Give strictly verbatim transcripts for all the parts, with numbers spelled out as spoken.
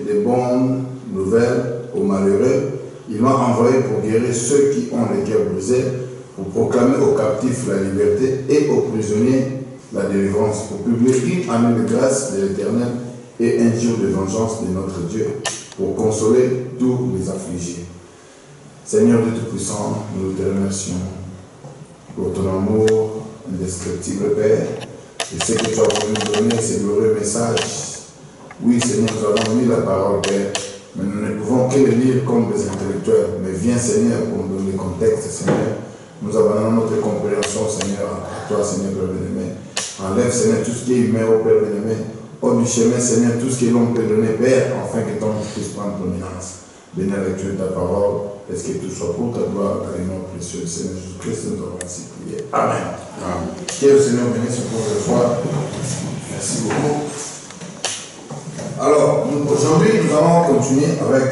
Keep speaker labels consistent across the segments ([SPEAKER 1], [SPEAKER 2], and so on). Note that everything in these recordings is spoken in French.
[SPEAKER 1] les bonnes nouvelles aux malheureux. Il m'a envoyé pour guérir ceux qui ont les cœurs brisés, pour proclamer aux captifs la liberté et aux prisonniers la délivrance, pour publier une année de grâce de l'Éternel et un jour de vengeance de notre Dieu, pour consoler tous les affligés. Seigneur Dieu Tout-Puissant, nous te remercions pour ton amour indescriptible, Père, et ce que tu as voulu nous donner, ces glorieux messages. Oui, Seigneur, nous avons lu la parole, Père, mais nous ne pouvons que le lire comme des intellectuels. Mais viens, Seigneur, pour nous donner le contexte, Seigneur. Nous abandonnons notre compréhension, Seigneur, à toi, Seigneur, Père bien-aimé. Enlève, Seigneur, tout ce qui est humain, au Père bien-aimé. Hors du chemin, Seigneur, tout ce que l'on peut donner, Père, afin que ton nom puisse prendre prominence. Bénis la lecture de ta parole, est-ce que tout soit pour ta gloire, dans les noms précieux du Seigneur Jésus-Christ, nous avons ainsi prié. Amen. Amen. Que le Seigneur bénisse pour ce soir. Merci beaucoup. Alors, aujourd'hui, nous allons continuer avec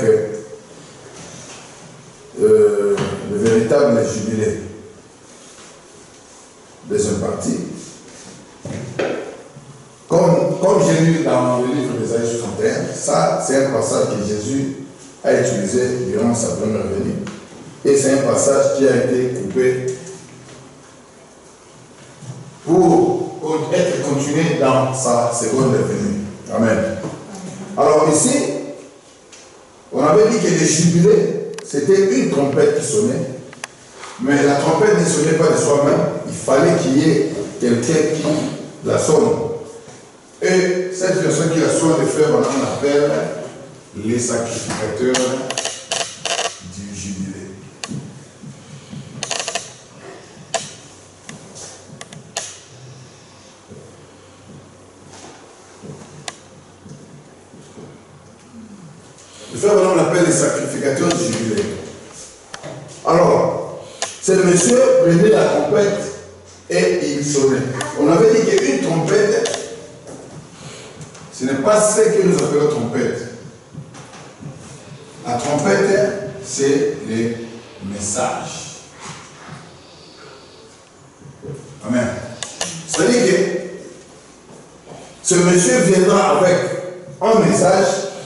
[SPEAKER 1] euh, le véritable jubilé. Deuxième partie. Comme, comme j'ai lu dans le livre d'Ésaïe soixante et un, ça, c'est un passage que Jésus a utilisé durant sa première venue. Et c'est un passage qui a été coupé pour, pour être continué dans sa seconde venue. Amen. Alors ici, on avait dit que le jubilé, c'était une trompette qui sonnait, mais la trompette ne sonnait pas de soi-même, il fallait qu'il y ait quelqu'un qui la sonne. Et cette personne qui la sonne, les frères, on l'appelle les sacrificateurs du jubilé. Les frères, on l'appelle les sacrificateurs du jubilé. Alors, ce monsieur prenait la trompette et il sonnait. On avait dit qu'une trompette, ce n'est pas ce que nous appelons trompette. La trompette, c'est les messages. Amen. C'est-à-dire que ce monsieur viendra avec un message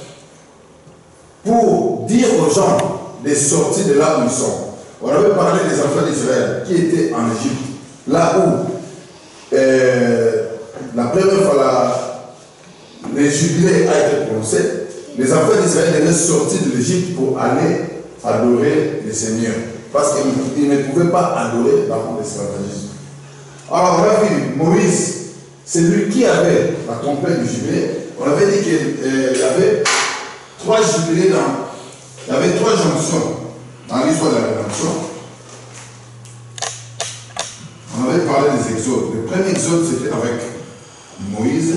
[SPEAKER 1] pour dire aux gens de sortir de là où ils sont. On avait parlé des enfants d'Israël qui étaient en Égypte, là où euh, la première fois la, le jubilé a été prononcé. Les enfants d'Israël devaient sortir de l'Égypte pour aller adorer le Seigneur. Parce qu'ils ne pouvaient pas adorer dans l'esclavagisme. Alors on a vu Moïse, c'est lui qui avait la trompette du jubilé. On avait dit qu'il euh, y avait trois jubilés dans. Il y avait trois jonctions dans l'histoire de la rédemption. On avait parlé des exodes. Le premier exode, c'était avec Moïse.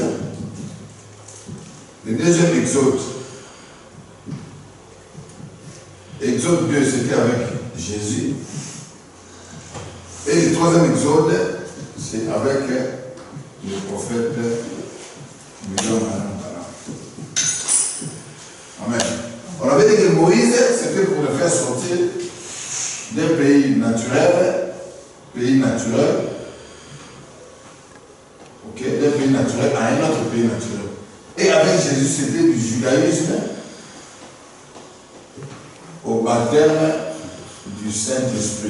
[SPEAKER 1] Le deuxième exode, exode deux, c'était avec Jésus. Et le troisième exode, c'est avec le prophète William. Amen. On avait dit que Moïse, c'était pour le faire sortir d'un pays naturel, pays naturel, ok, d'un pays naturel à un autre pays naturel. Et avec Jésus, c'était du judaïsme au baptême du Saint-Esprit.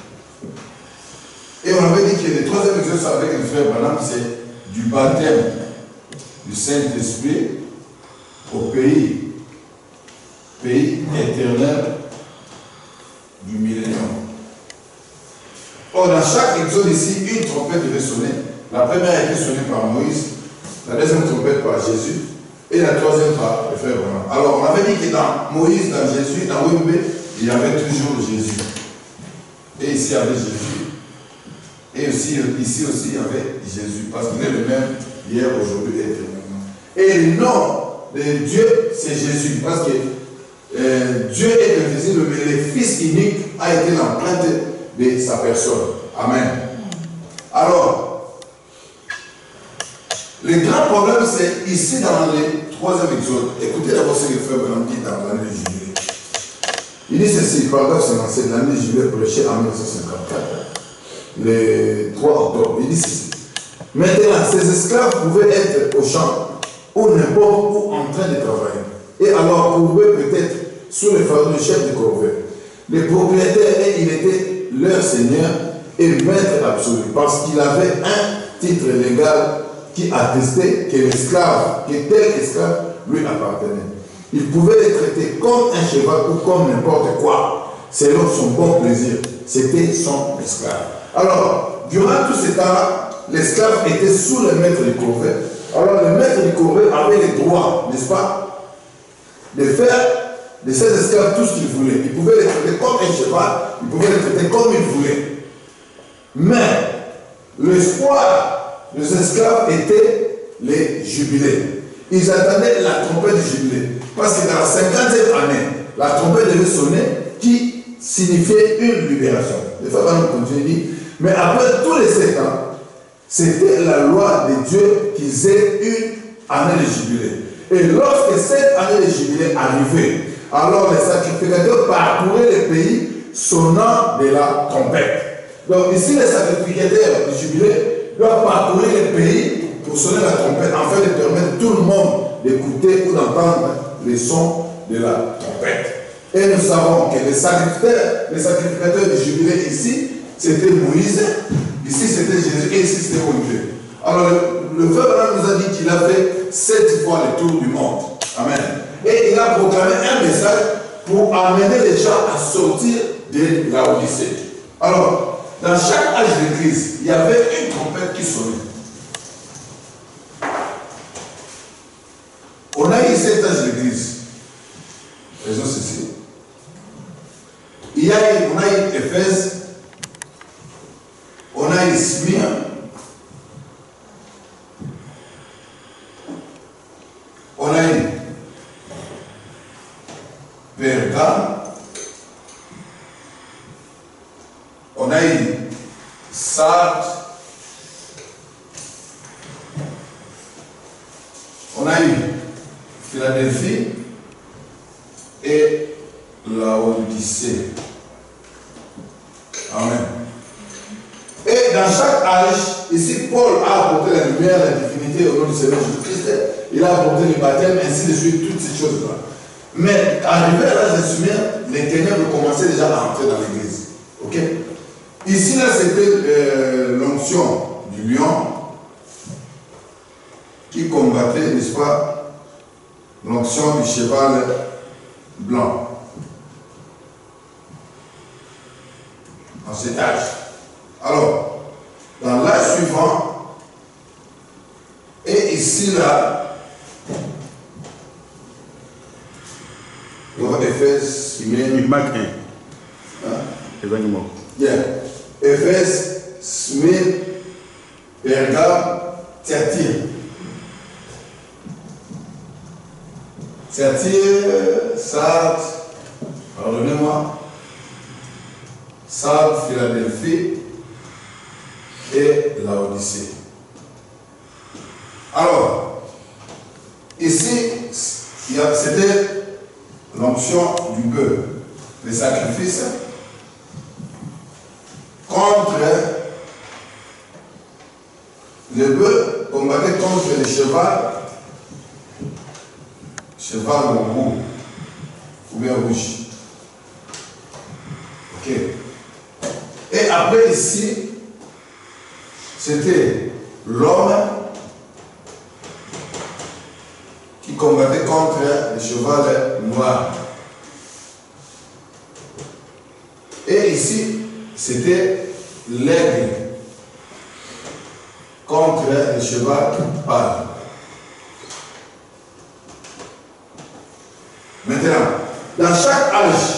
[SPEAKER 1] Et on avait dit que le troisième exercice avec le frère Branham, c'est du baptême du Saint-Esprit au pays, pays éternel du millénium. Or, dans chaque exode ici, une trompette devait sonner. La première a été sonnée par Moïse, la deuxième trompette par Jésus, et la troisième par le frère Branham. Alors, on avait dit que dans Moïse, dans Jésus, dans Wimbe, il y avait toujours Jésus. Et ici, il y avait Jésus. Et aussi, ici aussi, il y avait Jésus. Parce qu'il est le même hier, aujourd'hui et éternellement. Et le nom de Dieu, c'est Jésus. Parce que euh, Dieu est invisible, mais le Fils unique a été l'empreinte de sa personne. Amen. Alors, le grand problème, c'est ici dans le troisième exode. Écoutez d'abord ce que le frère Branham dit dans l'année du jubilé. Il dit ceci, paragraphe cinquante-sept, l'année du jubilé prêché en mille neuf cent cinquante-quatre, le trois octobre. Il dit ceci. Maintenant, ces esclaves pouvaient être au champ ou n'importe où en train de travailler. Et alors, courbés peut-être sous le fardeau du chef de corvée. Les propriétaires, et il était leur seigneur et maître absolu, parce qu'il avait un titre légal qui attestait que l'esclave, que tel esclave lui appartenait. Il pouvait le traiter comme un cheval ou comme n'importe quoi, selon son bon plaisir. C'était son esclave. Alors, durant tout ce temps-là, l'esclave était sous le maître du corvée. Alors, le maître du corvée avait le droit, n'est-ce pas, de faire de ses esclaves tout ce qu'il voulait. Il pouvait les traiter comme un cheval, il pouvait les traiter comme il voulait. Mais, l'espoir des esclaves était les jubilés. Ils attendaient la trompette du jubilé. Parce que dans la cinquantième année, la trompette devait sonner qui signifiait une libération. Les femmes continuent, mais après tous les sept ans, c'était la loi de Dieu qu'ils aient une année de jubilé. Et lorsque cette année de jubilé arrivait, alors les sacrificateurs parcouraient le pays sonnant de la trompette. Donc ici, les sacrificateurs du jubilé doivent parcourir le pays pour sonner la trompette, afin de permettre tout le monde d'écouter ou d'entendre les sons de la trompette. Et nous savons que les sacrificateurs, les sacrificateurs du jubilé ici, c'était Moïse, ici c'était Jésus et ici c'était Olivier. Alors le, le frère Branham nous a dit qu'il a fait sept fois le tour du monde. Amen. Et il a proclamé un message pour amener les gens à sortir de la Odyssée. Alors, dans chaque âge de crise, il y avait une trompette qui sonnait. On a eu sept âges de crise. Faisons ceci. Il y a eu, on a eu Éphèse, on a eu Smyrne, on a eu Pergame, on a eu Sardes, on a eu Philadelphie et la Odyssée. Amen. Et dans chaque âge, ici Paul a apporté la lumière, la divinité au nom du Seigneur Jésus-Christ. Il a apporté le baptême, ainsi de suite, toutes ces choses-là. Mais arrivé à l'âge de Smyrne, les ténèbres commençaient déjà à entrer dans l'église. Ok? Ici, là, c'était euh, l'onction du lion qui combattait, n'est-ce pas, l'onction du cheval blanc. En cet âge. Alors, dans l'âge suivant, et ici, là, on va Éphèse, Smyrne.
[SPEAKER 2] Marc un.
[SPEAKER 1] Hein?
[SPEAKER 2] Événement.
[SPEAKER 1] Bien. Éphèse, Smyrne, Pergame, Thyatire. Thyatire, Sardes, pardonnez-moi, Sardes, Philadelphie et la Odyssée. Alors, ici, c'était l'onction du bœuf, les sacrifices contre le bœuf, combattait contre le cheval, cheval roux ou bien rouge. Ok. Et après ici, c'était l'homme qui combattait contre le cheval noir. Et ici, c'était l'aigle contre le cheval pâle. Maintenant, dans chaque âge,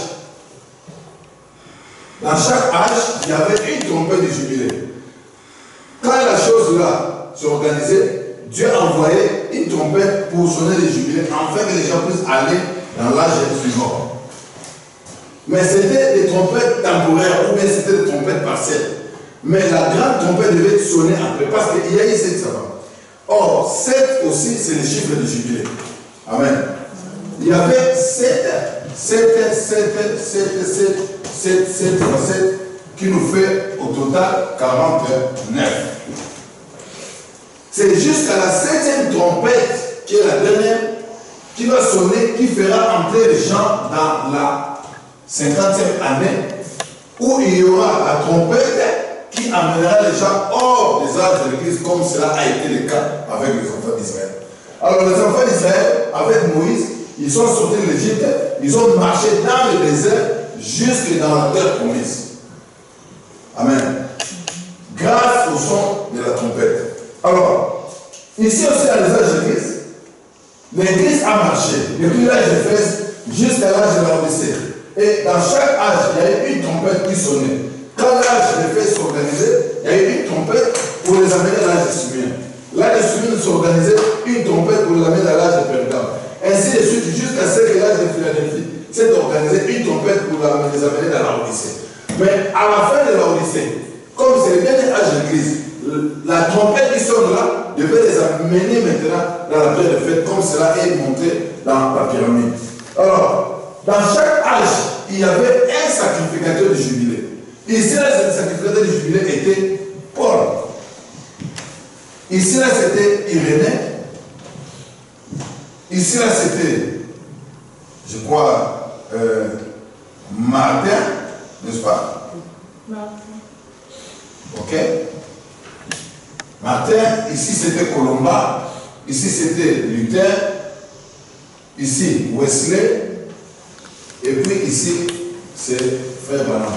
[SPEAKER 1] dans chaque âge, il y avait une trompette de jubilé. Quand la chose là s'organisait, Dieu envoyait une trompette pour sonner le jubilé, afin que les gens puissent aller dans l'âge suivant. Mais c'était des trompettes temporaires ou bien c'était des trompettes partielles. Mais la grande trompette devait sonner après, parce qu'il y a eu sept savants. Or, sept aussi, c'est le chiffre du jubilé. Amen. Il y avait sept, sept, sept, sept, sept, sept, sept, sept, qui nous fait au total quarante-neuf. C'est jusqu'à la septième trompette, qui est la dernière, qui va sonner, qui fera entrer les gens dans la cinquantième année, où il y aura la trompette qui amènera les gens hors des âges de l'Église, comme cela a été le cas avec les enfants d'Israël. Alors les enfants d'Israël, avec Moïse, ils sont sortis de l'Égypte, ils ont marché dans le désert jusque dans la terre promise. Amen. Grâce au son de la trompette. Alors, ici aussi à l'âge de l'Église, l'Église a marché depuis l'âge d'Éphèse jusqu'à l'âge de la Odyssée. Et dans chaque âge, il y a eu une trompette qui sonnait. Quand l'âge d'Éphèse s'organisait, il y a eu une trompette pour les amener à l'âge de Simeon. L'âge de Simeon s'organisait, une trompette pour les amener à l'âge de Pergame. Ainsi de suite, jusqu'à ce que l'âge de Philadelphie s'est organisé, une trompette pour les amener dans la Odyssée. Mais à la fin de la Odyssée, comme c'est le dernier âge de l'Église, la trompette qui sonne là devait les amener maintenant dans la pierre de fête, comme cela est montré dans la pyramide. Alors, dans chaque âge, il y avait un sacrificateur de jubilé. Ici, là, le sacrificateur de jubilé était Paul. Ici, là, c'était Irénée. Ici, là, c'était, je crois, euh, Martin, n'est-ce pas? Martin. Ok? Martin, ici, c'était Colomba. Ici, c'était Luther. Ici, Wesley. Et puis ici, c'est Frère Branham.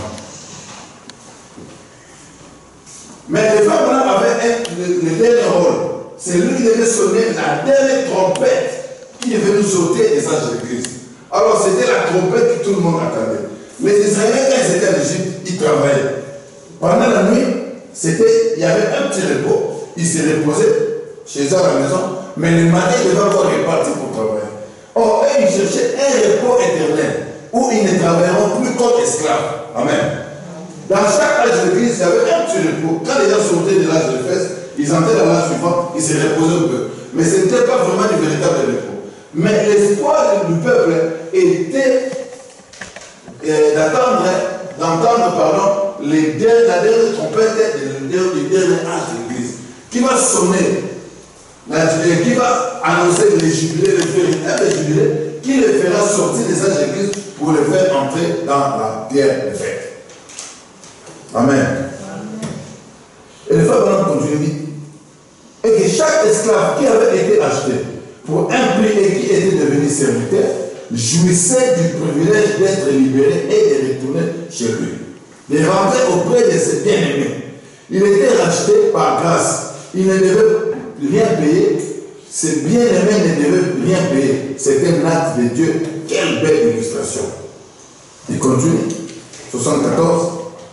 [SPEAKER 1] Mais le Frère Branham avait un, le, le dernier rôle. C'est lui qui devait sonner la dernière trompette qui devait nous ôter des âges de l'Église. Alors c'était la trompette que tout le monde attendait. Les Israéliens, quand ils étaient en Égypte, ils travaillaient. Pendant la nuit, c'était, il y avait un petit repos. Ils se reposaient chez eux à la maison, mais le matin, ils devaient encore repartir pour travailler. Or, eux, ils cherchaient un repos éternel, où ils ne travailleront plus comme esclaves. Amen. Dans chaque âge de l'Église, il y avait un petit repos. Quand les gens sortaient de l'âge de l'Éphèse, ils entraient dans l'âge suivant, ils se reposaient un peu. Mais ce n'était pas vraiment du véritable repos. Mais l'espoir du peuple était euh, d'attendre, d'entendre, pardon, les derniers, la dernière trompette du dernier âge de l'Église, qui va sonner, qui va annoncer les jubilés, les véritables jubilés, qui les fera sortir des âges de l'Église pour les faire entrer dans la pierre de fête. Amen. Amen. Et le frère Branham continue, et que chaque esclave qui avait été acheté pour un prix et qui était devenu serviteur, jouissait du privilège d'être libéré et de retourner chez lui, de rentrer auprès de ses bien-aimés. Il était racheté par grâce. Il ne devait rien payer. Ses bien-aimés ne devaient rien payer. C'était un acte de Dieu. Quelle belle illustration. Il continue. soixante-quatorze.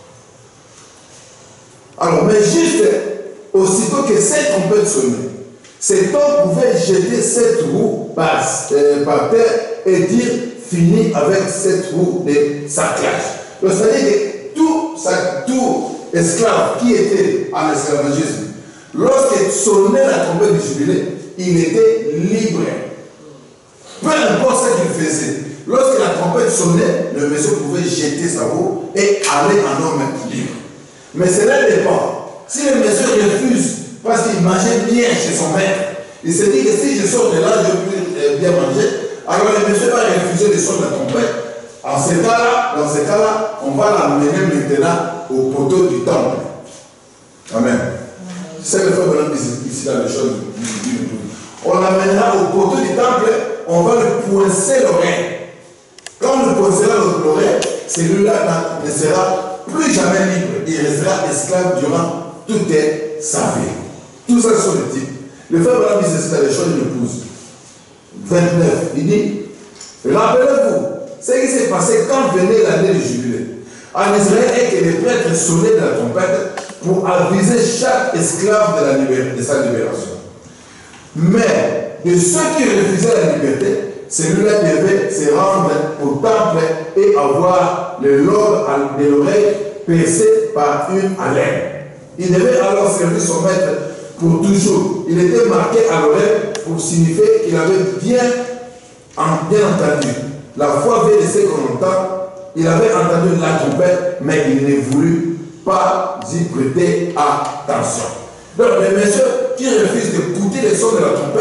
[SPEAKER 1] Alors, mais juste aussitôt que cette trompette sonnait, cet homme pouvait jeter cette roue par, euh, par terre et dire fini avec cette roue de sacrage. C'est-à-dire que tout, ça, tout esclave qui était en esclavagisme, lorsqu'il sonnait la trompette du jubilé, il était libre. Peu importe ce qu'il faisait, lorsque la trompette sonnait, le monsieur pouvait jeter sa roue et aller en homme libre. Mais cela dépend. Si le monsieur refuse parce qu'il mangeait bien chez son maître, il se dit que si je sors de là, je peux bien manger, alors le monsieur va refuser le son de la trompette. En ce cas-là, dans ce cas-là, on va l'amener maintenant au poteau du temple. Amen. C'est le frère Branham ici dans les choses du tout. On l'amènera au poteau du temple, on va lui poincer l'oreille. Quand on lui poincera l'oreille, celui-là ne sera plus jamais libre. Il restera esclave durant toute sa vie. Tout ça sont les types. Le frère Branham dit ceci dans les choses de l'épouse. vingt-neuf, il dit, rappelez-vous ce qui s'est passé quand venait l'année du jubilé. En Israël, et que les prêtres sonnaient de la trompette pour aviser chaque esclave de, la libér de sa libération. Mais de ceux qui refusaient la liberté, celui-là devait se rendre au temple et avoir le lobe de l'oreille percé par une haleine. Il devait alors servir son maître pour toujours. Il était marqué à l'oreille pour signifier qu'il avait bien, bien entendu. La foi vient de ce qu'on entend. Il avait entendu la trompette, mais il ne voulut pas y prêter attention. Donc les messieurs qui refusent d'écouter les sons de la trompette,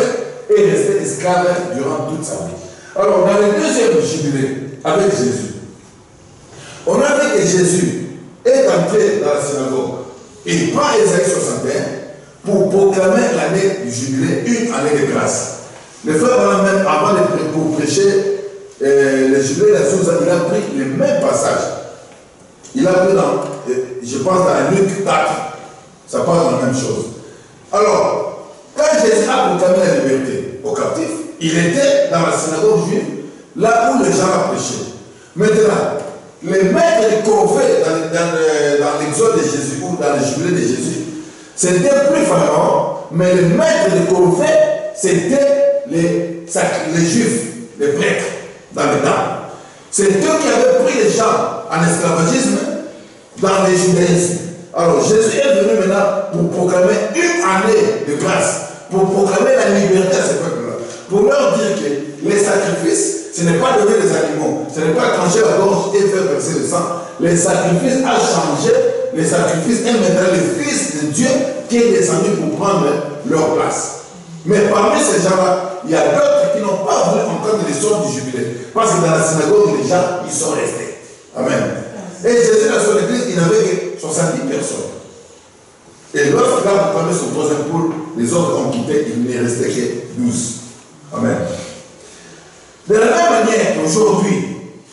[SPEAKER 1] est resté esclave durant toute sa vie. Alors, dans le deuxième jubilé, avec Jésus, on a vu que Jésus est entré dans la synagogue. Il prend Ésaïe soixante et un pour proclamer l'année du jubilé, une année de grâce. Le frère Branham, même avant de pour prêcher euh, le jubilé de la Souza, il a pris le même passage. Il a pris dans, euh, je pense, dans Luc quatre. Ça parle de la même chose. Alors, quand Jésus a proclamé la liberté aux captifs, il était dans la synagogue juive, là où les gens ont prêché. Maintenant, les maîtres de corvée dans, dans, dans l'exode de Jésus ou dans le jubilé de Jésus, c'était plus Pharaon, mais les maîtres de corvée, c'était les, les juifs, les prêtres, dans le temps. C'est eux qui avaient pris les gens en esclavagisme dans les judaïsmes. Alors Jésus est venu maintenant pour proclamer une année de grâce, pour proclamer la liberté à ce peuple-là, pour leur dire que les sacrifices, ce n'est pas donner des animaux, ce n'est pas trancher la gorge et faire verser le sang. Les sacrifices a changé, les sacrifices est maintenant le Fils de Dieu qui est descendu pour prendre leur place. Mais parmi ces gens-là, il y a d'autres qui n'ont pas voulu entendre l'histoire du jubilé. Parce que dans la synagogue, les gens, ils sont restés. Amen. Et Jésus, dans son église, il n'avait que soixante-dix personnes. Et lorsqu'il a proclamé son troisième poule, les autres ont quitté, il n'est resté que douze. Amen. De la même manière, aujourd'hui,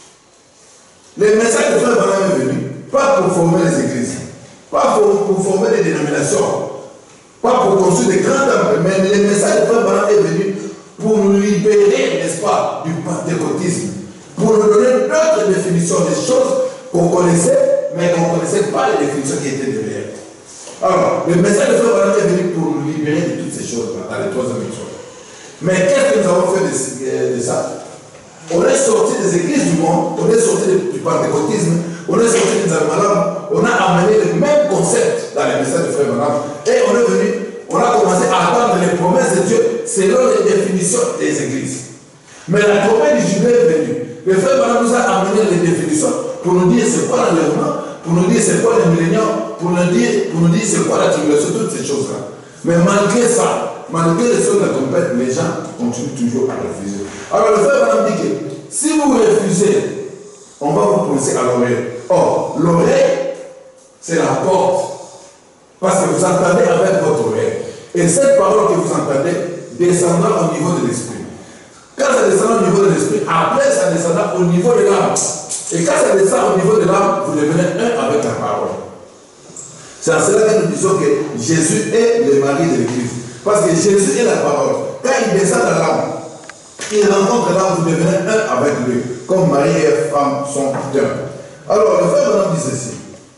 [SPEAKER 1] les messages de Frère Branham est venu, pas pour former les églises, pas pour, pour former les dénominations, pas pour construire des grands temples, mais les messages de Frère Branham est venu pour nous libérer, n'est-ce pas, du pentecôtisme, pour nous donner d'autres définitions des choses qu'on connaissait, mais qu'on ne connaissait pas les définitions qui étaient derrière. Alors, le message de Frère Branham est venu pour nous libérer de toutes ces choses-là, dans les trois émissions. Mais qu'est-ce que nous avons fait de, de ça? On est sorti des églises du monde, on est sorti du pentecôtisme, on est sorti des Almalam, on a amené le même concept dans les messages de Frère Branham, et on est venu, on a commencé à attendre les promesses de Dieu selon les définitions des églises. Mais la promesse du jubilé est venue. Le Frère Branham nous a amené les définitions pour nous dire c'est quoi l'enlèvement, pour nous dire c'est quoi les milléniums, pour nous dire, pour nous dire c'est quoi la tribulation, toutes ces choses-là. Mais malgré ça, malgré les choses de la tempête, les gens continuent toujours à refuser. Alors le Frère Branham dit que si vous refusez, on va vous pousser à l'oreille. Or, l'oreille, c'est la porte. Parce que vous entendez avec votre oreille. Et cette parole que vous entendez descendra au niveau de l'esprit. Quand ça descend au niveau de l'esprit, après ça descendra au niveau de l'âme. Et quand ça descend au niveau de l'âme, vous devenez un avec la parole. C'est à cela que nous disons que Jésus est le mari de l'Église. Parce que Jésus est la parole. Quand il descend dans l'âme, il rencontre l'âme, vous devenez un avec lui. Comme mari et femme sont un. Alors, le Frère Branham dit ceci.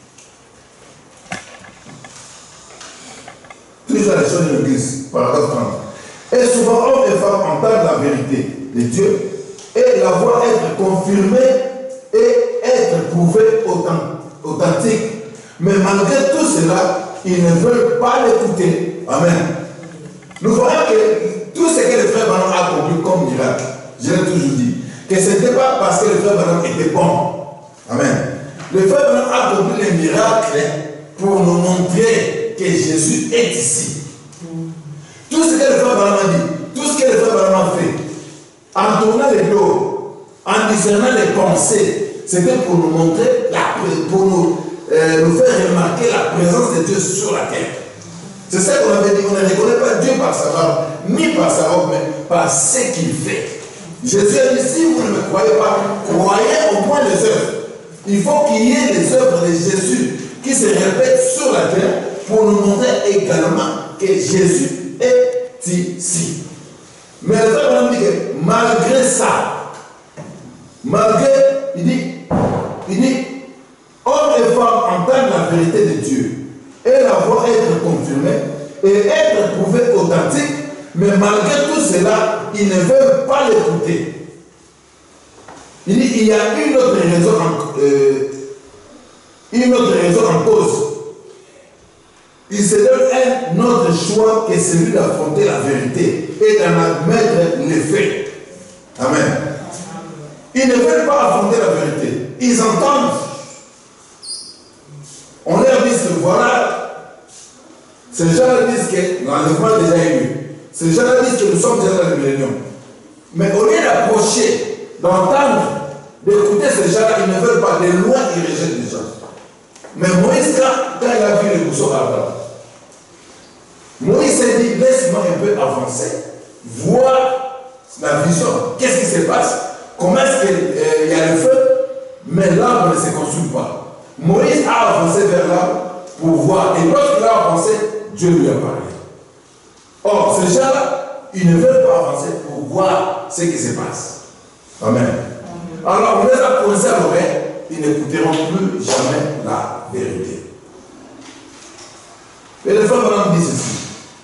[SPEAKER 1] Toujours la chose de l'Église, paragraphe trente. Et souvent, hommes et femmes entendent la vérité de Dieu et la voient être confirmée et être prouvée authentique. Mais malgré tout cela, ils ne veulent pas l'écouter. Amen. Nous voyons que tout ce que le Frère Branham a accompli comme miracle, je l'ai toujours dit, que ce n'était pas parce que le Frère Branham était bon. Amen. Le Frère Branham a accompli les miracles pour nous montrer que Jésus est ici. Tout ce que le Frère Branham a dit, tout ce que le Frère Branham a fait, en tournant les dos, en discernant les pensées, c'était pour nous montrer, la, pour nous, euh, nous faire remarquer la présence de Dieu sur la terre. C'est ça qu'on avait dit, on ne reconnaît pas Dieu par sa barbe, ni par sa robe, mais par ce qu'il fait. Jésus a dit, si vous ne me croyez pas, croyez au moins les œuvres. Il faut qu'il y ait les œuvres de Jésus qui se répètent sur la terre pour nous montrer également que Jésus est ici. Mais le Frère Branham dit que malgré ça, malgré, il dit, il dit, hommes et femmes entendent la vérité de Dieu et la voient être confirmée et être prouvée authentique, mais malgré tout cela, ils ne veulent pas l'écouter. Il dit, il y a une autre raison en, euh, une autre raison en cause. Il se donne un autre choix que celui d'affronter la vérité et d'en admettre les faits. Amen. Ils ne veulent pas affronter la vérité. Ils entendent. On leur dit que voilà, ces gens disent que l'enlèvement a déjà eu. Ces gens-là disent que nous sommes déjà dans le millénium. Mais au lieu d'approcher, d'entendre, d'écouter ces gens-là, ils ne veulent pas. De loin, ils rejettent les gens. Mais Moïse, quand, quand il a vu les mousseaux ardents, Moïse s'est dit, laisse-moi un peu avancer, voir la vision. Qu'est-ce qui se passe? Comment est-ce qu'il euh, y a le feu, mais l'arbre ne se consume pas. Moïse a avancé vers l'arbre pour voir. Et lorsqu'il a avancé, Dieu lui a parlé. Or, ces gens-là, ils ne veulent pas avancer pour voir ce qui se passe. Amen. Alors, on les a posés à l'oreille, ils n'écouteront plus jamais la vérité. Et le frère Branham dit ceci.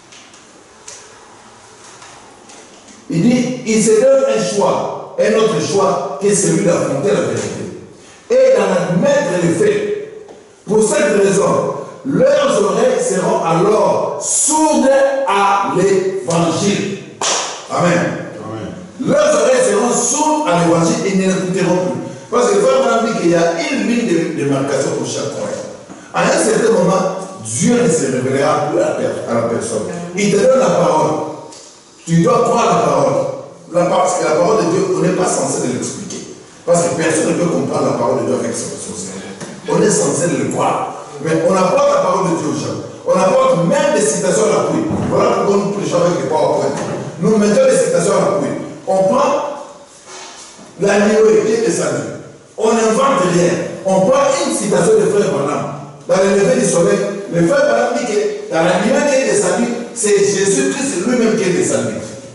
[SPEAKER 1] Il dit, il se donne un choix, un autre choix, qui est celui d'affronter la vérité. Et d'en admettre les faits. Pour cette raison, leurs oreilles seront alors sourdes à l'évangile. Amen. Amen. Leurs oreilles seront sourdes à l'évangile et n'écouteront plus. Parce que le frère m'a dit qu'il y a une ligne de démarcation pour chaque croyant. À un certain moment, Dieu ne se révélera plus à la personne. Il te donne la parole. Tu dois croire la parole. La, parce que la parole de Dieu, on n'est pas censé l'expliquer. Parce que personne ne peut comprendre la parole de Dieu avec son cerveau. On est censé le croire. Mais on apporte la parole de Dieu aux gens. On apporte même des citations à l'appui. Voilà pourquoi nous prêchons avec les PowerPoint. Nous mettons des citations à l'appui. On prend la nuée qui est descendue. On n'invente rien. On prend une citation de frère Branham. Dans le lever du soleil, le frère Branham dit que dans la nuée qui est descendue, c'est Jésus-Christ lui-même qui est descendu.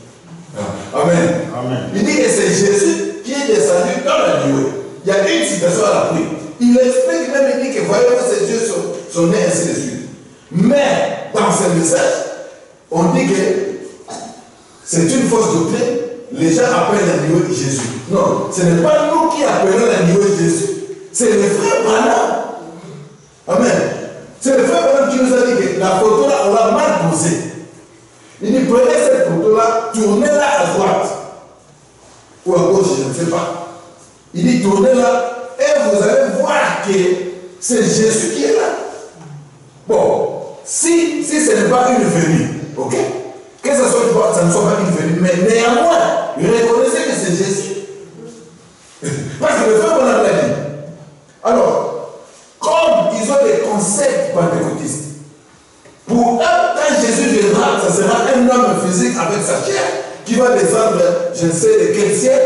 [SPEAKER 1] Amen. Amen. Il dit que c'est Jésus qui est descendu dans la nuée. Il y a une citation à l'appui. Il explique même, il dit que voyez-vous, ces yeux sont, sont nés ainsi de suite. Mais dans ce message, on dit que c'est une fausse doctrine. Les gens appellent la nuée Jésus. Non, ce n'est pas nous qui appelons la nuée Jésus. C'est le frère Branham. Amen. C'est le frère Branham qui nous a dit que la photo là, on l'a mal posée. Il dit, prenez cette photo-là, tournez-la à droite. Ou à gauche, je ne sais pas. Il dit, tournez-la, et vous allez voir que c'est Jésus qui est là. Bon, si, si ce n'est pas une venue, ok? Que ce soit, ça ne soit pas une venue, mais néanmoins, reconnaissez que c'est Jésus. Parce que le frère Branham l'a dit. Alors, comme ils ont des concepts pentecôtistes, pour eux, quand Jésus viendra, ça sera un homme physique avec sa chair qui va descendre, je ne sais de quel ciel.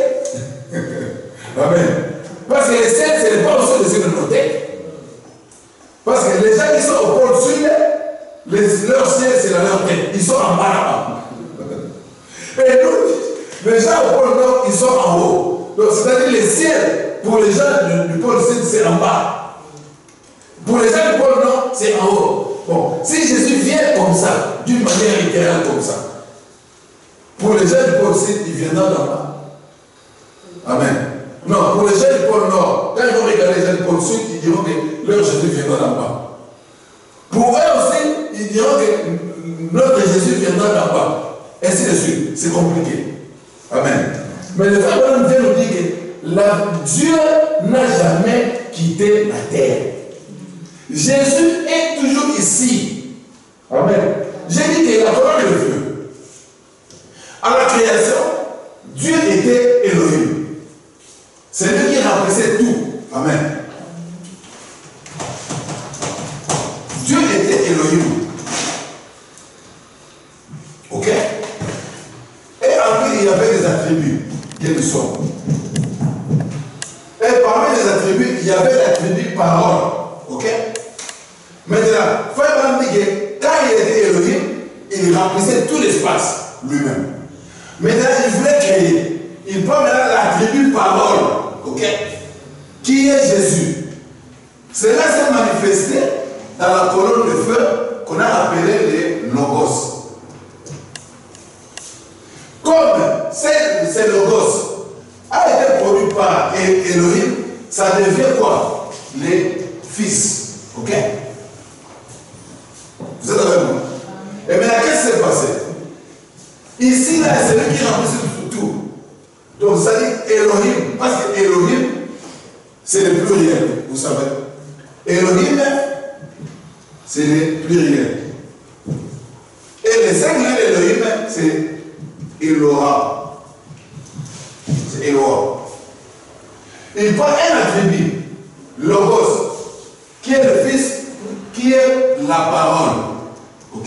[SPEAKER 1] Amen. Parce que le ciel, ce n'est pas au-dessus de nos têtes. Parce que les gens qui sont au pôle sud, les, leur ciel, c'est dans leur tête. Ils sont en bas là-bas. Et nous, les gens au pôle nord, ils sont en haut. Donc, c'est-à-dire le ciel, pour les gens du, du pôle sud, c'est en bas. Pour les gens du pôle nord, c'est en haut. Bon, si Jésus vient comme ça, d'une manière littérale comme ça, pour les gens du pôle sud, il viendra d'en bas. Amen. Non, pour les gens du pôle nord, quand ils vont regarder les gens du pôle sud, ils diront que leur Jésus viendra d'en bas. Pour eux aussi, ils diront que notre Jésus viendra d'en bas. Ainsi de suite. C'est compliqué. Amen. Mais le frère Branham vient nous dire que la, Dieu n'a jamais quitté la terre. Jésus est toujours ici. Amen. J'ai dit que la colonne de feu. À la création, Dieu était Elohim. C'est lui qui remplissait tout. Amen. Dieu était Elohim. Ok? Et en lui, il y avait des attributs qui nous sont. Et parmi les attributs, il y avait l'attribut parole. Ok? Maintenant, frère Branham dit que quand il était Elohim, il remplissait tout l'espace lui-même. Maintenant, il voulait créer. Il prend maintenant l'attribut parole, ok? Qui est Jésus? Cela s'est manifesté dans la colonne de feu qu'on a appelée les logos. Comme ces logos a été produit par Elohim, ça devient quoi? Les fils, ok? Vous êtes avec moi? Et maintenant, qu'est-ce qui s'est passé? Ici, là, c'est lui qui remplit tout. Donc, ça dit Elohim, parce que Elohim, c'est le pluriel, vous savez. Elohim, c'est le pluriel. Et le singulier d'Elohim, c'est Eloha. C'est Eloha. Il prend un attribut, Logos, qui est le Fils, qui est la parole. Ok?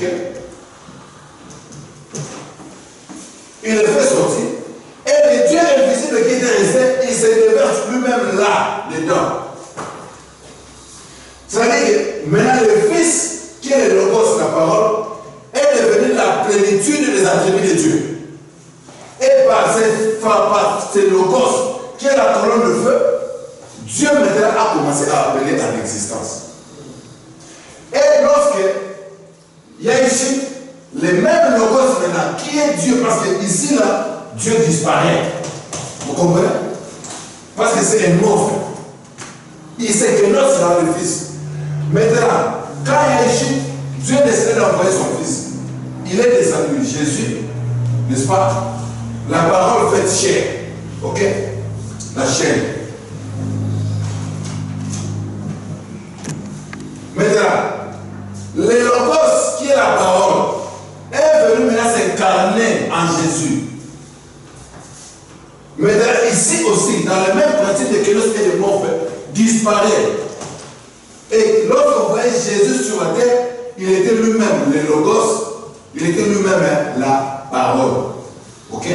[SPEAKER 1] Il le fait sortir. Et le Dieu invisible qui était resté, il se déverse lui-même là, dedans. C'est-à-dire que maintenant le Fils, qui est le Logos, la parole, est devenu la plénitude des attributs de Dieu. Et par ces, par ces Logos, qui est la colonne de feu, Dieu maintenant a commencé à appeler à l'existence. Et lorsque il y a ici les mêmes Logos maintenant, qui est Dieu, parce que ici là, Dieu disparaît. Vous comprenez? Parce que c'est un mot. Il sait que notre sera le Fils. Maintenant, quand il y a ici, Dieu décide d'envoyer son Fils. Il est descendu, Jésus, n'est-ce pas? La parole faite chair. Ok? La chair. Maintenant, le Logos qui est la parole est venu maintenant s'incarner en Jésus. Maintenant, ici aussi, dans le même principe de Kénos et de mort, disparaît. Et lorsqu'on voyait Jésus sur la terre, il était lui-même le Logos, il était lui-même hein, la parole. Ok?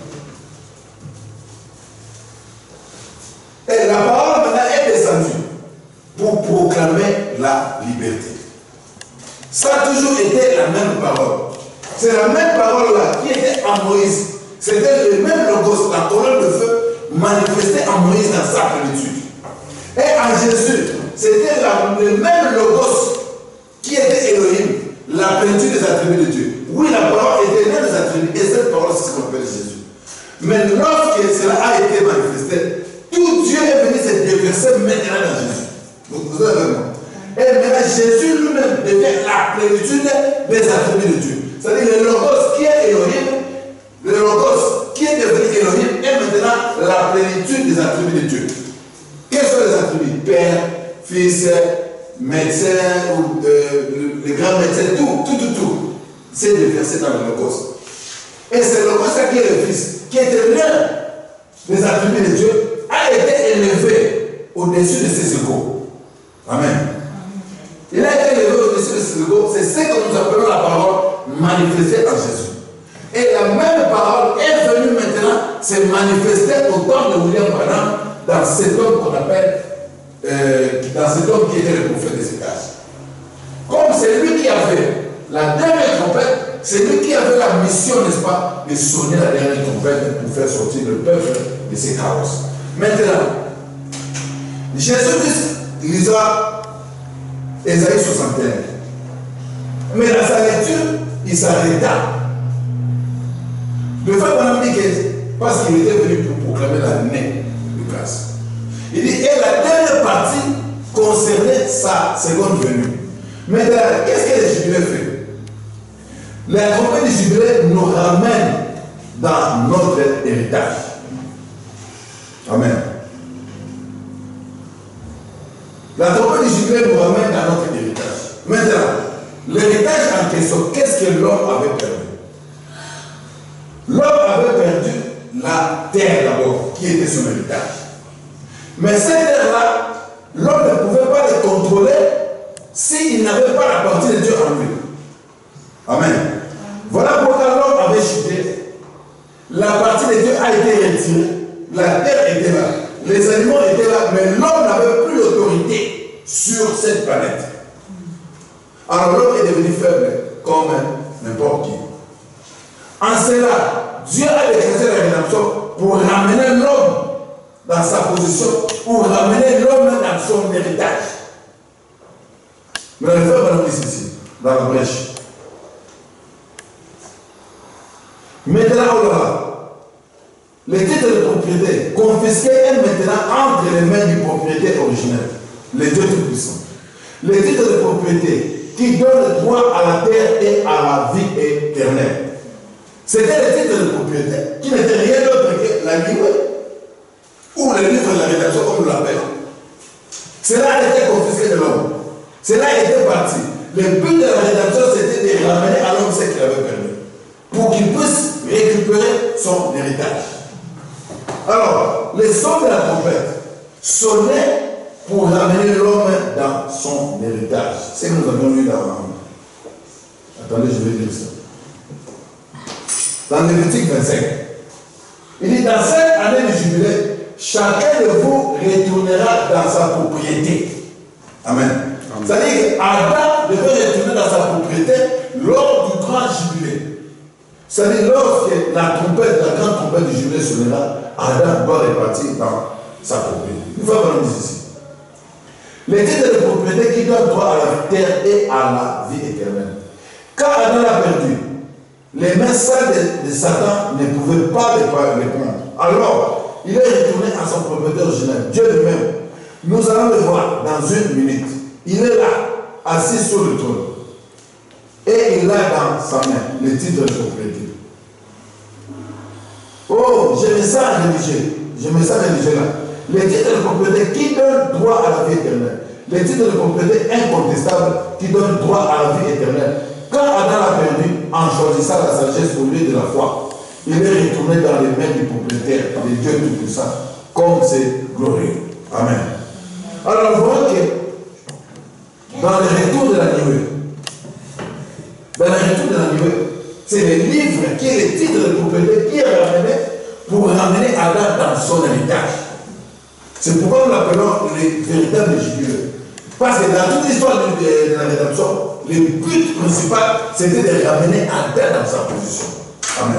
[SPEAKER 1] Et la parole maintenant est descendue pour proclamer la liberté. Ça a toujours été la même parole. C'est la même parole-là qui était en Moïse. C'était le même Logos, la colonne de feu, manifestée en Moïse dans sa plénitude. Et en Jésus, c'était le même Logos qui était Elohim, la plénitude des attributs de Dieu. Oui, la parole était l'un des attributs, et cette parole, c'est ce qu'on appelle Jésus. Mais lorsque cela a été manifesté, tout Dieu est venu se déverser maintenant dans Jésus. Vous avez vu? Et maintenant, Jésus lui-même devient la plénitude des attributs de Dieu. C'est-à-dire le Logos qui est Elohim, le Logos qui est devenu Elohim est maintenant la plénitude des attributs de Dieu. Quels sont les attributs? Père, Fils, médecin, ou, euh, le, le grand médecin, tout, tout, tout, tout. C'est déversé dans le Logos. Et c'est le Logos qui est le Fils, qui était l'un des attributs de Dieu, a été élevé au-dessus de ses égaux. Amen. Il a été élevé au-dessus de ses égaux, c'est ce que nous appelons la parole manifestée en Jésus. Et la même parole est venue maintenant se manifester au temps de William Branham dans cet homme qu'on appelle, euh, dans cet homme qui était le prophète des étages. Comme c'est lui qui avait la dernière trompette, c'est lui qui avait la mission, n'est-ce pas, de sonner la dernière trompette pour faire sortir le peuple de ses chaos. Maintenant, Jésus-Christ lisa Ésaïe soixante et un. Mais dans sa lecture, il s'arrêta. Le fait qu'on a dit que parce qu'il était venu pour proclamer la née de grâce. Il dit, et la dernière partie concernait sa seconde venue. Mais qu'est-ce que le jubilé fait? La trompette du jubilé nous ramène dans notre héritage. Amen. La trompette du jubilé nous ramène dans notre héritage. Maintenant, l'héritage en question, qu'est-ce que l'homme avait perdu? L'homme avait perdu la terre d'abord, qui était son héritage. Mais cette terre-là, l'homme ne pouvait pas le contrôler s'il n'avait pas la partie de Dieu en lui. Amen. Voilà pourquoi l'homme avait chuté. La partie de Dieu a été retirée. La terre était là. Les animaux étaient là, mais l'homme n'avait plus d'autorité sur cette planète. Alors l'homme est devenu faible, comme n'importe qui. En cela, Dieu a décrété la rédemption pour ramener l'homme dans sa position, pour ramener l'homme dans son héritage. Mais le frère va nous ici, dans la brèche. Maintenant, on aura les titres de propriété confisqués est maintenant entre les mains du propriétaire originel, les Dieu Tout-Puissant. Les titres de propriété qui donnent le droit à la terre et à la vie éternelle. C'était les titres de propriété qui n'étaient rien d'autre que la Bible ou le livre de la rédaction, comme nous l'appelons. Cela a été confisqué de l'homme. Cela était parti. Le but de la rédemption, c'était de ramener à l'homme ce qu'il avait perdu. pour qu'il puisse récupérer son héritage. Alors, les sons de la trompette sonnaient pour ramener l'homme dans son héritage. C'est ce que nous avons lu dans... Attendez, je vais dire ça. Dans Lévitique vingt-cinq. Il dit, dans cette année du jubilé, chacun de vous retournera dans sa propriété. Amen. Amen. C'est-à-dire qu'Adam devait retourner dans sa propriété lors du grand jubilé. C'est-à-dire lorsque la trompette, la grande trompette du jubilé sonnera, Adam doit repartir dans sa propriété. Une fois qu'on dit ici. Les titres de propriété qui donnent droit à la terre et à la vie éternelle. Quand Adam l'a perdu, les mains sales de, de Satan ne pouvaient pas les prendre. Alors, il est retourné à son propriété originel, Dieu lui-même. Nous allons le voir dans une minute. Il est là, assis sur le trône. Et il a dans sa main les titres de propriété. Oh, je me sens religieux. Je me sens religieux là. Les titres de propriété qui donnent droit à la vie éternelle. Les titres de propriété incontestables qui donnent droit à la vie éternelle. Quand Adam l'a perdu, en choisissant la sagesse au lieu de la foi, il est retourné dans les mains du propriétaire, de Dieu Tout-Puissant, comme c'est glorieux. Amen. Alors, vous voyez que dans le retour de la nuée, dans le retour de la nuée, c'est les livres qui est le titre de propriété qui est ramené pour ramener Adam dans son héritage. C'est pourquoi nous l'appelons les véritables jubilés. Parce que dans toute l'histoire de, de, de la rédemption, le but principal, c'était de ramener Adam dans sa position. Amen.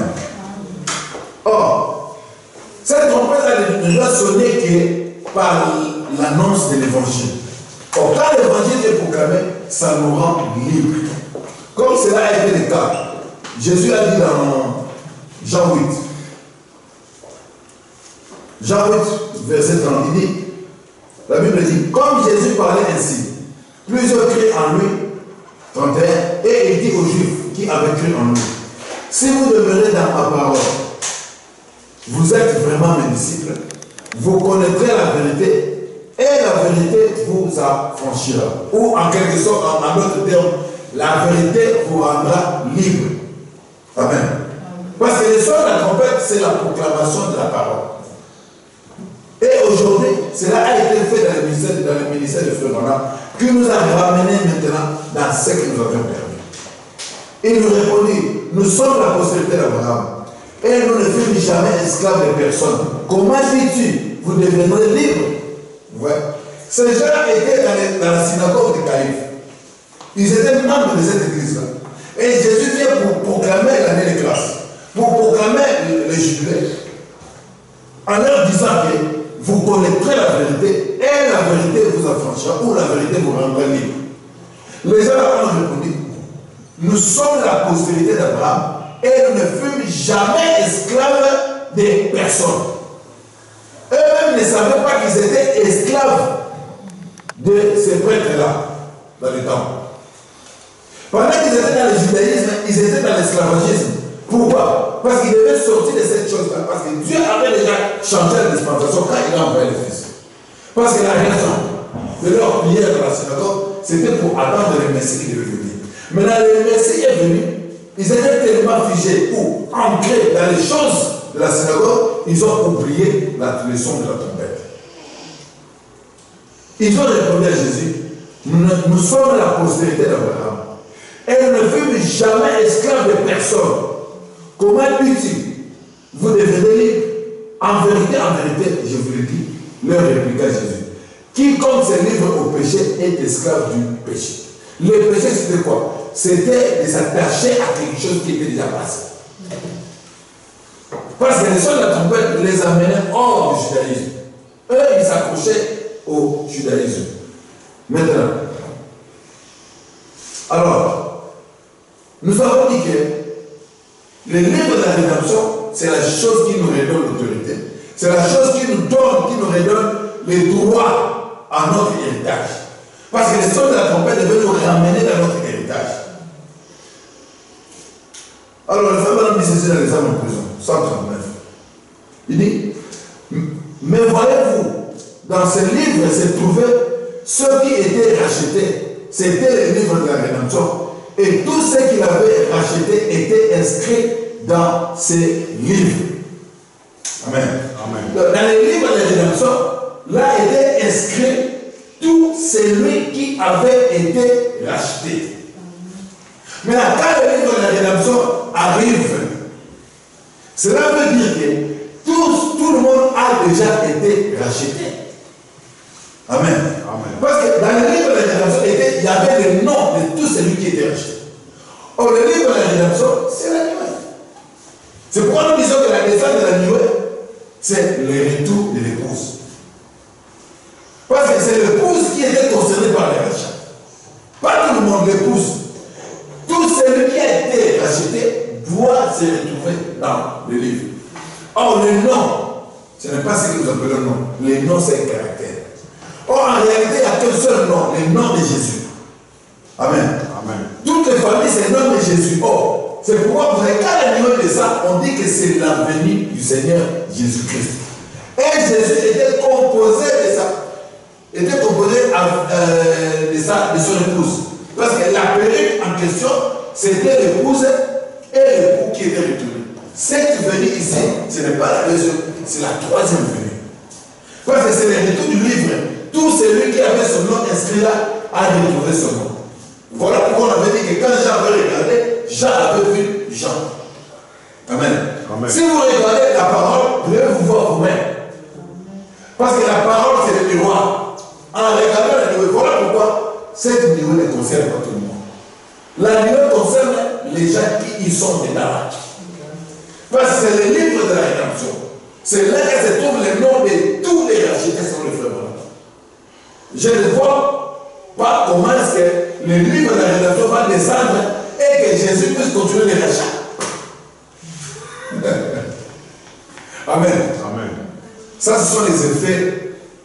[SPEAKER 1] Or, cette trompette ne doit sonner que par l'annonce de l'évangile. Or, quand l'évangile est proclamé, ça nous rend libres. Comme cela a été le cas. Jésus a dit dans Jean huit. Jean huit, verset trente, il dit, la Bible dit, comme Jésus parlait ainsi, plusieurs crient en lui, trente et un, et il dit aux Juifs qui avaient cru en lui, si vous demeurez dans ma parole, vous êtes vraiment mes disciples, vous connaîtrez la vérité, et la vérité vous affranchira. Ou en quelque sorte, en, en d'autres termes, la vérité vous rendra libre. Amen. Parce que le son de la trompette, c'est la proclamation de la parole. Et aujourd'hui, cela a été fait dans le ministère, dans le ministère de Frère Branham, qui nous a ramenés maintenant dans ce que nous avions perdu. Il nous répondit, nous sommes la postérité d'Abraham, et nous ne fûmes jamais esclaves de personne. Comment dis-tu, vous deviendrez libres? Ouais. Ces gens étaient dans, les, dans la synagogue de Caïphe. Ils étaient membres de cette église-là. Et Jésus vient pour proclamer l'année de grâce, pour proclamer le, le jubilé, en leur disant que vous connaîtrez la vérité et la vérité vous affranchira ou la vérité vous rendra libre. Les gens ont répondu, nous sommes la postérité d'Abraham et nous ne fûmes jamais esclaves de personne. Eux-mêmes ne savaient pas qu'ils étaient esclaves de ces prêtres-là dans le temple. Pendant qu'ils étaient dans le judaïsme, ils étaient dans l'esclavagisme. Pourquoi? Parce qu'ils devaient sortir de cette chose-là. Parce que Dieu avait déjà changé la dispensation quand il a envoyé le Fils. Parce que la raison de leur prière dans la synagogue, c'était pour attendre le Messie qui devait venir. Maintenant, le Messie est venu, ils étaient tellement figés ou ancrés dans les choses de la synagogue, ils ont oublié la leçon de la trompette. Ils ont répondu à Jésus, nous, nous sommes la postérité d'Abraham. Et nous ne fûmes jamais esclaves de personne. Comment dis-tu? Vous devenez libre. En vérité, en vérité, je vous le dis, leur répliqua Jésus. Quiconque se livre au péché est esclave du péché. Le péché, c'était quoi? C'était de s'attacher à quelque chose qui était déjà passé. Parce que les sons de la trompette les amenaient hors du judaïsme. Eux, ils s'accrochaient au judaïsme. Maintenant, alors, nous avons dit que le livre de la rédemption, c'est la chose qui nous redonne l'autorité. C'est la chose qui nous donne, qui nous redonne les droits à notre héritage. Parce que les sons de la trompette devaient nous ramener dans notre héritage. Alors, le fameux dit ceci dans les âmes en prison, cent trente-neuf. Il dit, mais voyez-vous, dans ce livre se trouvaient ceux qui étaient rachetés. C'était le livre de la rédemption. Et tous ceux qui l'avaient racheté étaient inscrits
[SPEAKER 3] dans ces livres. Amen.
[SPEAKER 2] Amen.
[SPEAKER 3] Dans les livres de la rédemption, là était inscrit tout celui qui avait été racheté. Maintenant, quand le livre de la rédemption arrive, cela veut dire que tout, tout le monde a déjà été racheté. Amen.
[SPEAKER 2] Amen.
[SPEAKER 3] Parce que dans le livre de la rédemption, il y avait le nom de tout celui qui était racheté. Or, le livre de la rédemption, c'est la nuée. C'est pourquoi nous disons que la naissance de la nuée, c'est le retour de l'épouse. Parce que c'est l'épouse qui était concernée par les rachats. Pas tout le monde, l'épouse. Tout celui qui a été racheté doit se retrouver dans le livre. Or, le nom, ce n'est pas ce que nous appelons nom. Le nom, c'est un caractère. Or, en réalité, il n'y a qu'un seul nom, le nom de Jésus. Amen.
[SPEAKER 2] Amen.
[SPEAKER 3] Toutes les familles, c'est le nom de Jésus. Or, c'est pourquoi vous avez qu'à la niveau de ça, on dit que c'est la venue du Seigneur Jésus-Christ. Et Jésus était composé de ça. Était composé euh, de, ça, de son épouse. Parce que la perruque en question, c'était l'épouse et l'époux qui étaient retournés. Cette venue ici, ce n'est pas la deuxième, c'est la troisième venue. Parce que c'est le retour du livre. Tout celui qui avait son nom inscrit là a retrouvé son nom. Voilà pourquoi on avait dit que quand Jean avait regardé, Jean avait vu Jean. Amen. Amen. Si vous regardez la parole, vous devez vous voir vous-même. Parce que la parole, c'est le miroir. En regardant la nuée, voilà pourquoi cette nuée ne concerne pas tout le monde. La nuée concerne les gens qui y sont dedans. Parce que c'est le livre de la rédemption. C'est là que se trouve le nom de tous les rachetés sur le frère. Je ne vois pas comment est-ce que le livre de la rédemption va descendre et que Jésus puisse continuer les rachats. Amen.
[SPEAKER 2] Amen.
[SPEAKER 3] Ça, ce sont les effets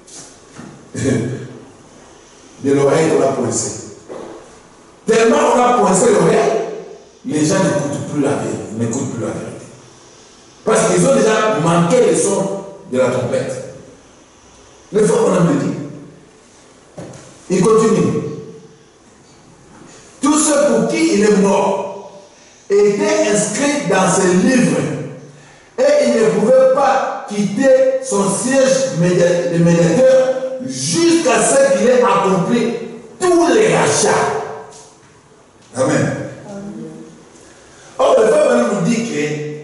[SPEAKER 3] de l'oreille qu'on a poincé. Tellement on a poincé l'oreille, les gens n'écoutent plus la vérité, n'écoutent plus la vérité. Parce qu'ils ont déjà manqué le son de la trompette. Le frère on a me dit, il continue. Tous ceux pour qui il est mort étaient inscrits dans ce livre et il ne pouvait pas quitter son siège de médiateur jusqu'à ce qu'il ait accompli tous les rachats. Amen. Or, le frère nous dit que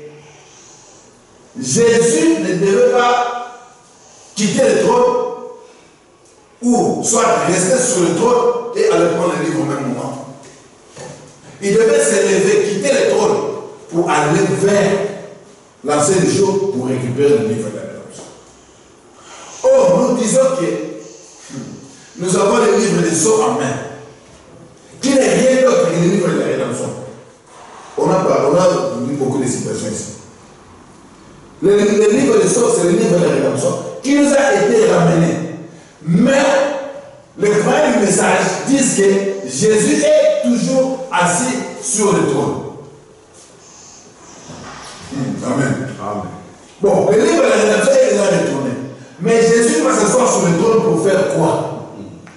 [SPEAKER 3] Jésus ne devait pas quitter le trône ou soit rester sur le trône et aller prendre le livre au même moment. Il devait se lever, quitter le trône pour aller vers l'ancien jour pour récupérer le livre de la rédemption. Or, nous disons que nous avons le livre de sceaux en main, qui n'est rien d'autre que le livre de la rédemption. On a, on a lu beaucoup de citations ici. Le, le livre de sceaux, c'est le livre de la rédemption qui nous a été ramené. Mais les croyants du message disent que Jésus est toujours assis sur le trône. Amen. Amen. Bon, le livre de la rédemption est déjà retourné. Mais Jésus va s'asseoir sur le trône pour faire quoi?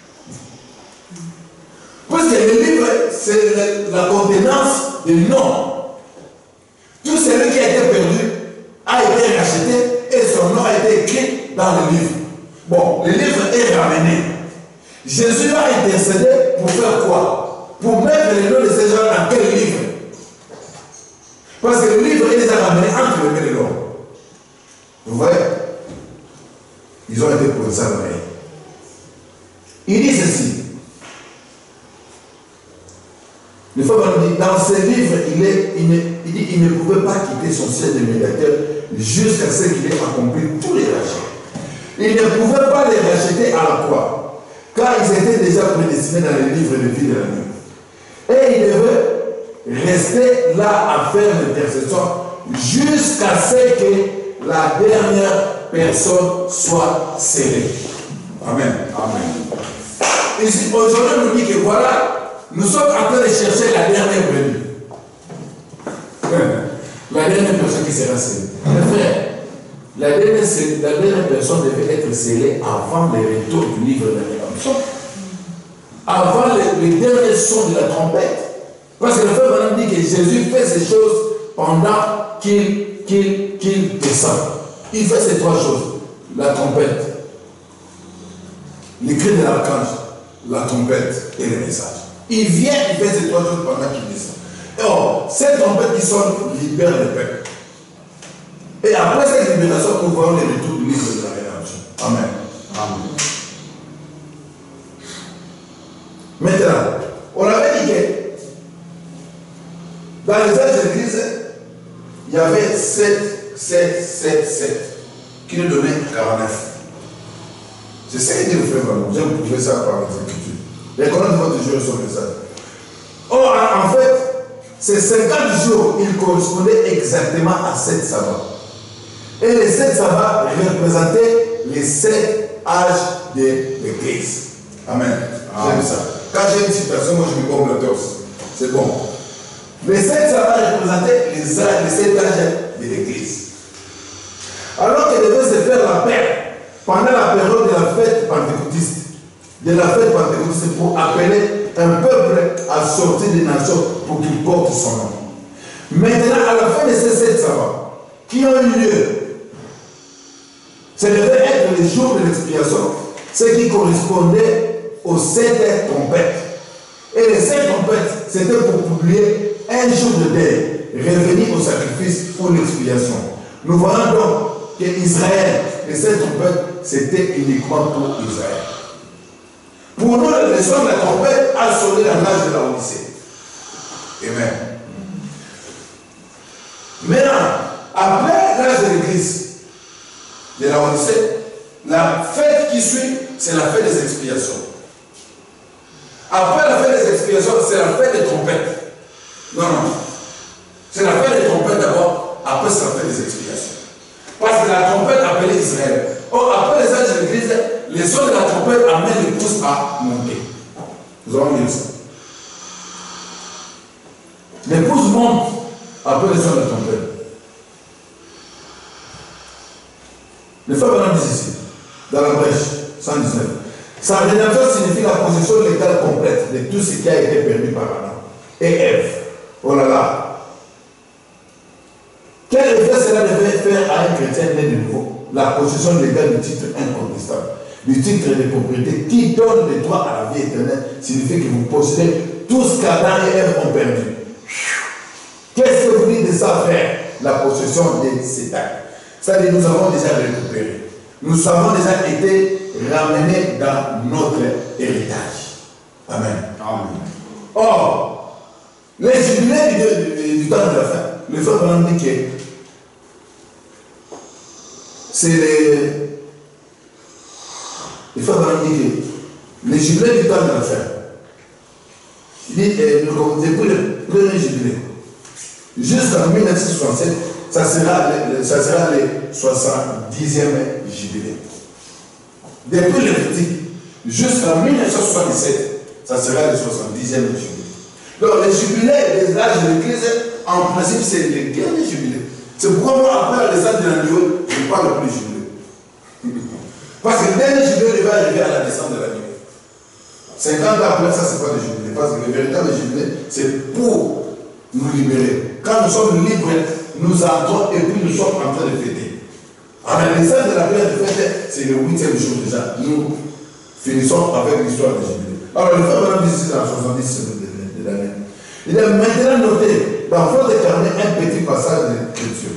[SPEAKER 3] Parce que le livre, c'est la contenance du nom. Tout celui qui a été perdu a été racheté et son nom a été écrit dans le livre. Bon, le livre est ramené. Jésus a intercédé pour faire quoi? Pour mettre les noms de ces gens dans quel livre? Parce que le livre est déjà ramené entre les mains de l'homme. Vous voyez? Ils ont été pour ça. Il dit ceci. Le frère nous dit, dans ce livre, il, est, il, ne, il dit qu'il ne pouvait pas quitter son siège de médiateur jusqu'à ce qu'il ait accompli tous les rachats. Il ne pouvait pas les racheter à la croix, car ils étaient déjà prédestinés dans le livre de vie de la nuit. Et il devait rester là à faire l'intercession jusqu'à ce que la dernière personne soit scellée. Amen. Amen. Ici, aujourd'hui, on nous dit que voilà, nous sommes en train de chercher la dernière venue. La dernière personne qui sera scellée. Mes frères, la dernière, la dernière personne devait être scellée avant le retour du livre de la rédemption. Avant le, le dernier son de la trompette. Parce que le frère Branham dit que Jésus fait ces choses pendant qu'il qu'il qu'il descend. Il fait ces trois choses. La trompette, les cris de l'archange, la trompette et le message. Il vient, il fait ces trois choses pendant qu'il descend. Et or, cette trompette qui sonne libère le peuple. Et après cette libération, nous voyons les retours du livre de la rédemption. Amen. Amen. Maintenant, on avait dit que dans les âges de l'Église, il y avait sept, sept, sept, sept, qui nous donnaient quarante-neuf. C'est ça qui dit le frère Manon. J'ai prouvé ça par les Écritures. Les colonnes vont toujours sur le message. Or, en fait, ces cinquante jours, ils correspondaient exactement à sept sabbats. Et les sept sabbats représentaient les sept âges de l'Église. Amen. J'aime ça. Quand j'ai une citation, moi je me bombe la torse. C'est bon. Les sept sabbats représentaient les, les sept âges de l'Église. Alors qu'il devait se faire la paix pendant la période de la fête pentecôtiste, de la fête pentecôtiste pour appeler un peuple à sortir des nations pour qu'il porte son nom. Maintenant, à la fin de ces sept sabbats qui ont eu lieu, ça devait être les jours de l'expiation, ce qui correspondait aux sept trompettes. Et les sept trompettes, c'était pour publier un jour de deuil, revenir au sacrifice pour l'expiation. Nous voyons donc que Israël, les sept trompettes, c'était uniquement pour Israël. Pour nous, le son de la trompette a sonné dans l'âge de la Odyssée. Amen. Maintenant, après l'âge de l'Église, de la Odyssée, la fête qui suit, c'est la fête des expiations. Après la fête des expiations, c'est la fête des trompettes. Non, non. C'est la fête des trompettes d'abord, après c'est la fête des expiations. Parce que la trompette appelait Israël. Or, après les âges de l'Église, les sons de la trompette amènent les pousses à monter. Nous avons vu ça. Les pousses montent après les sons de la trompette. Les frères Bernard disent ici, dans la brèche, cent dix-neuf. Sa rédemption signifie la possession légale complète de tout ce qui a été permis par Adam et Ève. Oh là là. Quel effet cela devait faire à un chrétien né de nouveau? La possession légale du titre incontestable, du titre de propriété qui donne le droit à la vie éternelle, signifie que vous possédez tout ce qu'Adam et Ève ont perdu. Qu'est-ce que vous dites de ça, frère? La possession de cet acte. C'est-à-dire, nous avons déjà récupéré. Nous avons déjà été ramenés dans notre héritage. Amen. Amen. Or, les jubilés du, du, du temps de la fin, le frère Bernard dit que c'est les. Le frère Bernard dit que les jubilés du temps de la fin, il dit, euh, depuis le premier jubilé, jusqu'en mille neuf cent soixante-sept, ça sera le, ça sera le soixante-dixième jubilé. Depuis le Lévitique jusqu'en mille neuf cent soixante-dix-sept, ça sera le soixante-dixième jubilé. Donc les jubilés des âges de l'Église, en principe, c'est les derniers jubilés. C'est pourquoi moi, après les âges de l'agneau, je ne parle plus de jubilé. Parce que le dernier jubilé va arriver à la descente de l'agneau. cinquante ans après, ça, c'est pas le jubilé. Parce que le véritable jubilé, c'est pour nous libérer. Quand nous sommes libres, nous entrons et puis nous sommes en train de fêter. Alors, les âges de la prière de fête, c'est le huitième jour déjà. Nous finissons avec l'histoire du jubilé. Alors, le frère Bernard dit ici dans soixante-dix de, de, de l'année. Il a maintenant noté dans votre carnet un petit passage de l'écriture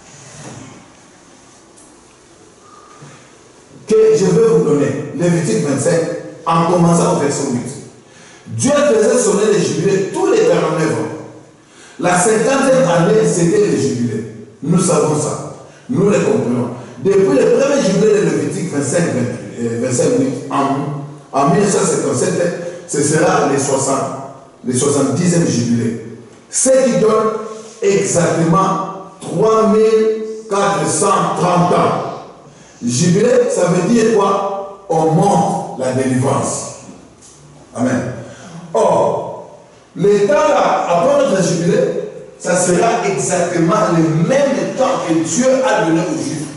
[SPEAKER 3] que je vais vous donner. Lévitique vingt-cinq, en commençant au verset huit. Dieu faisait sonner les jubilés tous les quarante-neuf ans. La cinquantième année, c'était le jubilé. Nous savons ça. Nous le comprenons. Depuis le premier jubilé de Lévitique vingt-cinq, vingt-cinq huit, en, en mille neuf cent cinquante-sept, ce sera les soixante, les soixante-dixième jubilé. Ce qui donne exactement trois mille quatre cent trente ans. Jubilé, ça veut dire quoi? On monte la délivrance. Amen. Or, le temps là, après notre jubilé, ça sera exactement le même temps que Dieu a donné aux Juifs.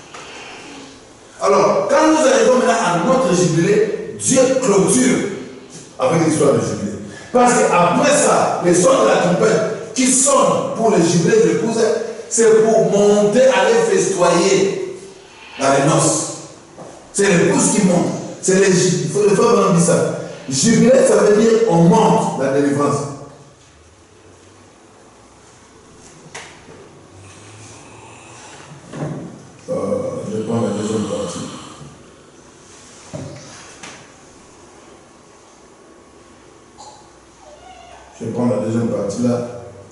[SPEAKER 3] Alors, quand nous arrivons maintenant à notre jubilé, Dieu clôture avec l'histoire du jubilé. Parce qu'après ça, les sons de la trompette qui sonnent pour le jubilé de l'épouse, c'est pour monter, aller festoyer dans les noces. C'est l'épouse qui monte. C'est les, le frère Branham dit ça. Jubilé, ça veut dire on monte la délivrance. Euh, je prends la deuxième partie. Je prends la deuxième partie là.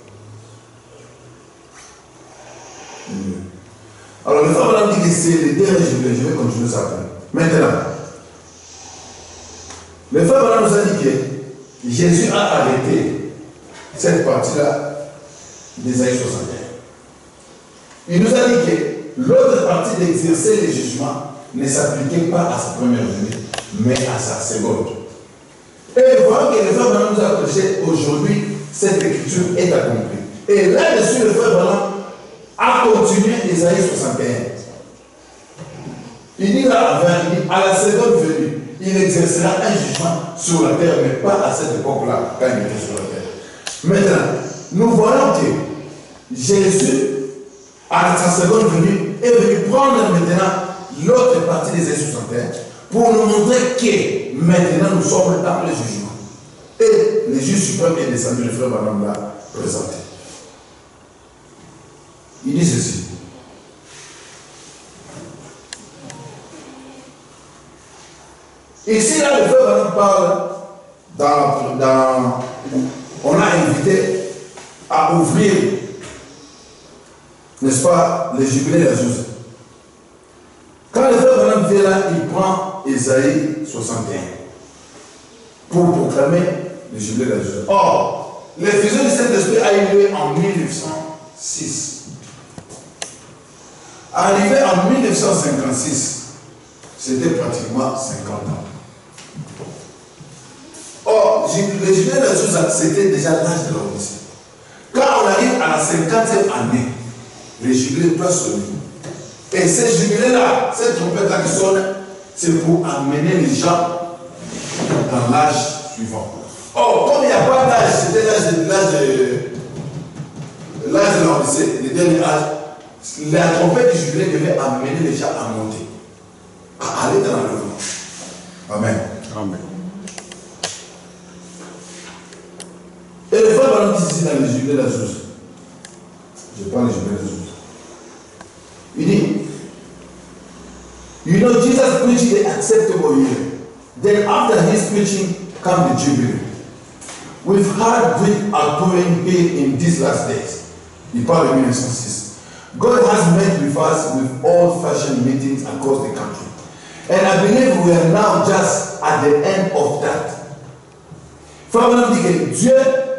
[SPEAKER 3] Alors, le frère Branham dit que c'est le dernier jubilé. Je vais continuer ça après. Maintenant, le frère Branham nous a dit que Jésus a arrêté cette partie-là d'Ésaïe soixante et un. Il nous a dit que l'autre partie d'exercer les jugements ne s'appliquait pas à sa première venue, mais à sa seconde. Et voyons que le frère Branham nous a prêché aujourd'hui, cette écriture est accomplie. Et là-dessus, le frère Branham a continué Ésaïe soixante et un. Il dit là, il dit, à la seconde venue, il exercera un jugement sur la terre, mais pas à cette époque-là, quand il était sur la terre. Maintenant, nous voyons que Jésus, à sa seconde venue, est venu prendre maintenant l'autre partie des Ésaïe soixante et un pour nous montrer que maintenant nous sommes dans le jugement. Et le juge suprême est descendu, le frère Branham l'a présenté. Il dit ceci. Ici, là, le frère Branham parle dans, dans. On a invité à ouvrir, n'est-ce pas, les jubilés de la Joseph. Quand le frère Branham vient là, il prend Ésaïe soixante et un pour proclamer le jubilé de la Joseph. Or, l'effusion du Saint-Esprit a eu lieu en mille neuf cent six. Arrivé en mille neuf cent cinquante-six, c'était pratiquement cinquante ans. Or, le jubilé de la Joseph, c'était déjà l'âge de l'Odyssée. Quand on arrive à la cinquantième année, le jubilé doit sonner. Et ce jubilé-là, cette trompette-là qui sonne, c'est pour amener les gens dans l'âge suivant. Or, comme il n'y a pas d'âge, c'était l'âge de l'âge de l'Odyssée, le dernier âge, la trompette du jubilé devait amener les gens à monter, à aller dans l'enlèvement. Amen.
[SPEAKER 2] Amen.
[SPEAKER 3] Et le frère Branham dit ici dans le jubilé de la Joseph. Je prends le jubilé de la Joseph. Il dit, you know, Jesus preached the acceptable year. Then after his preaching come the jubilee. We've had great outpouring here in these last days. Il parle de mille neuf cent six. God has met with us with old-fashioned meetings across the country. And I believe we are now just at the end of that. Frère Branham dit que Dieu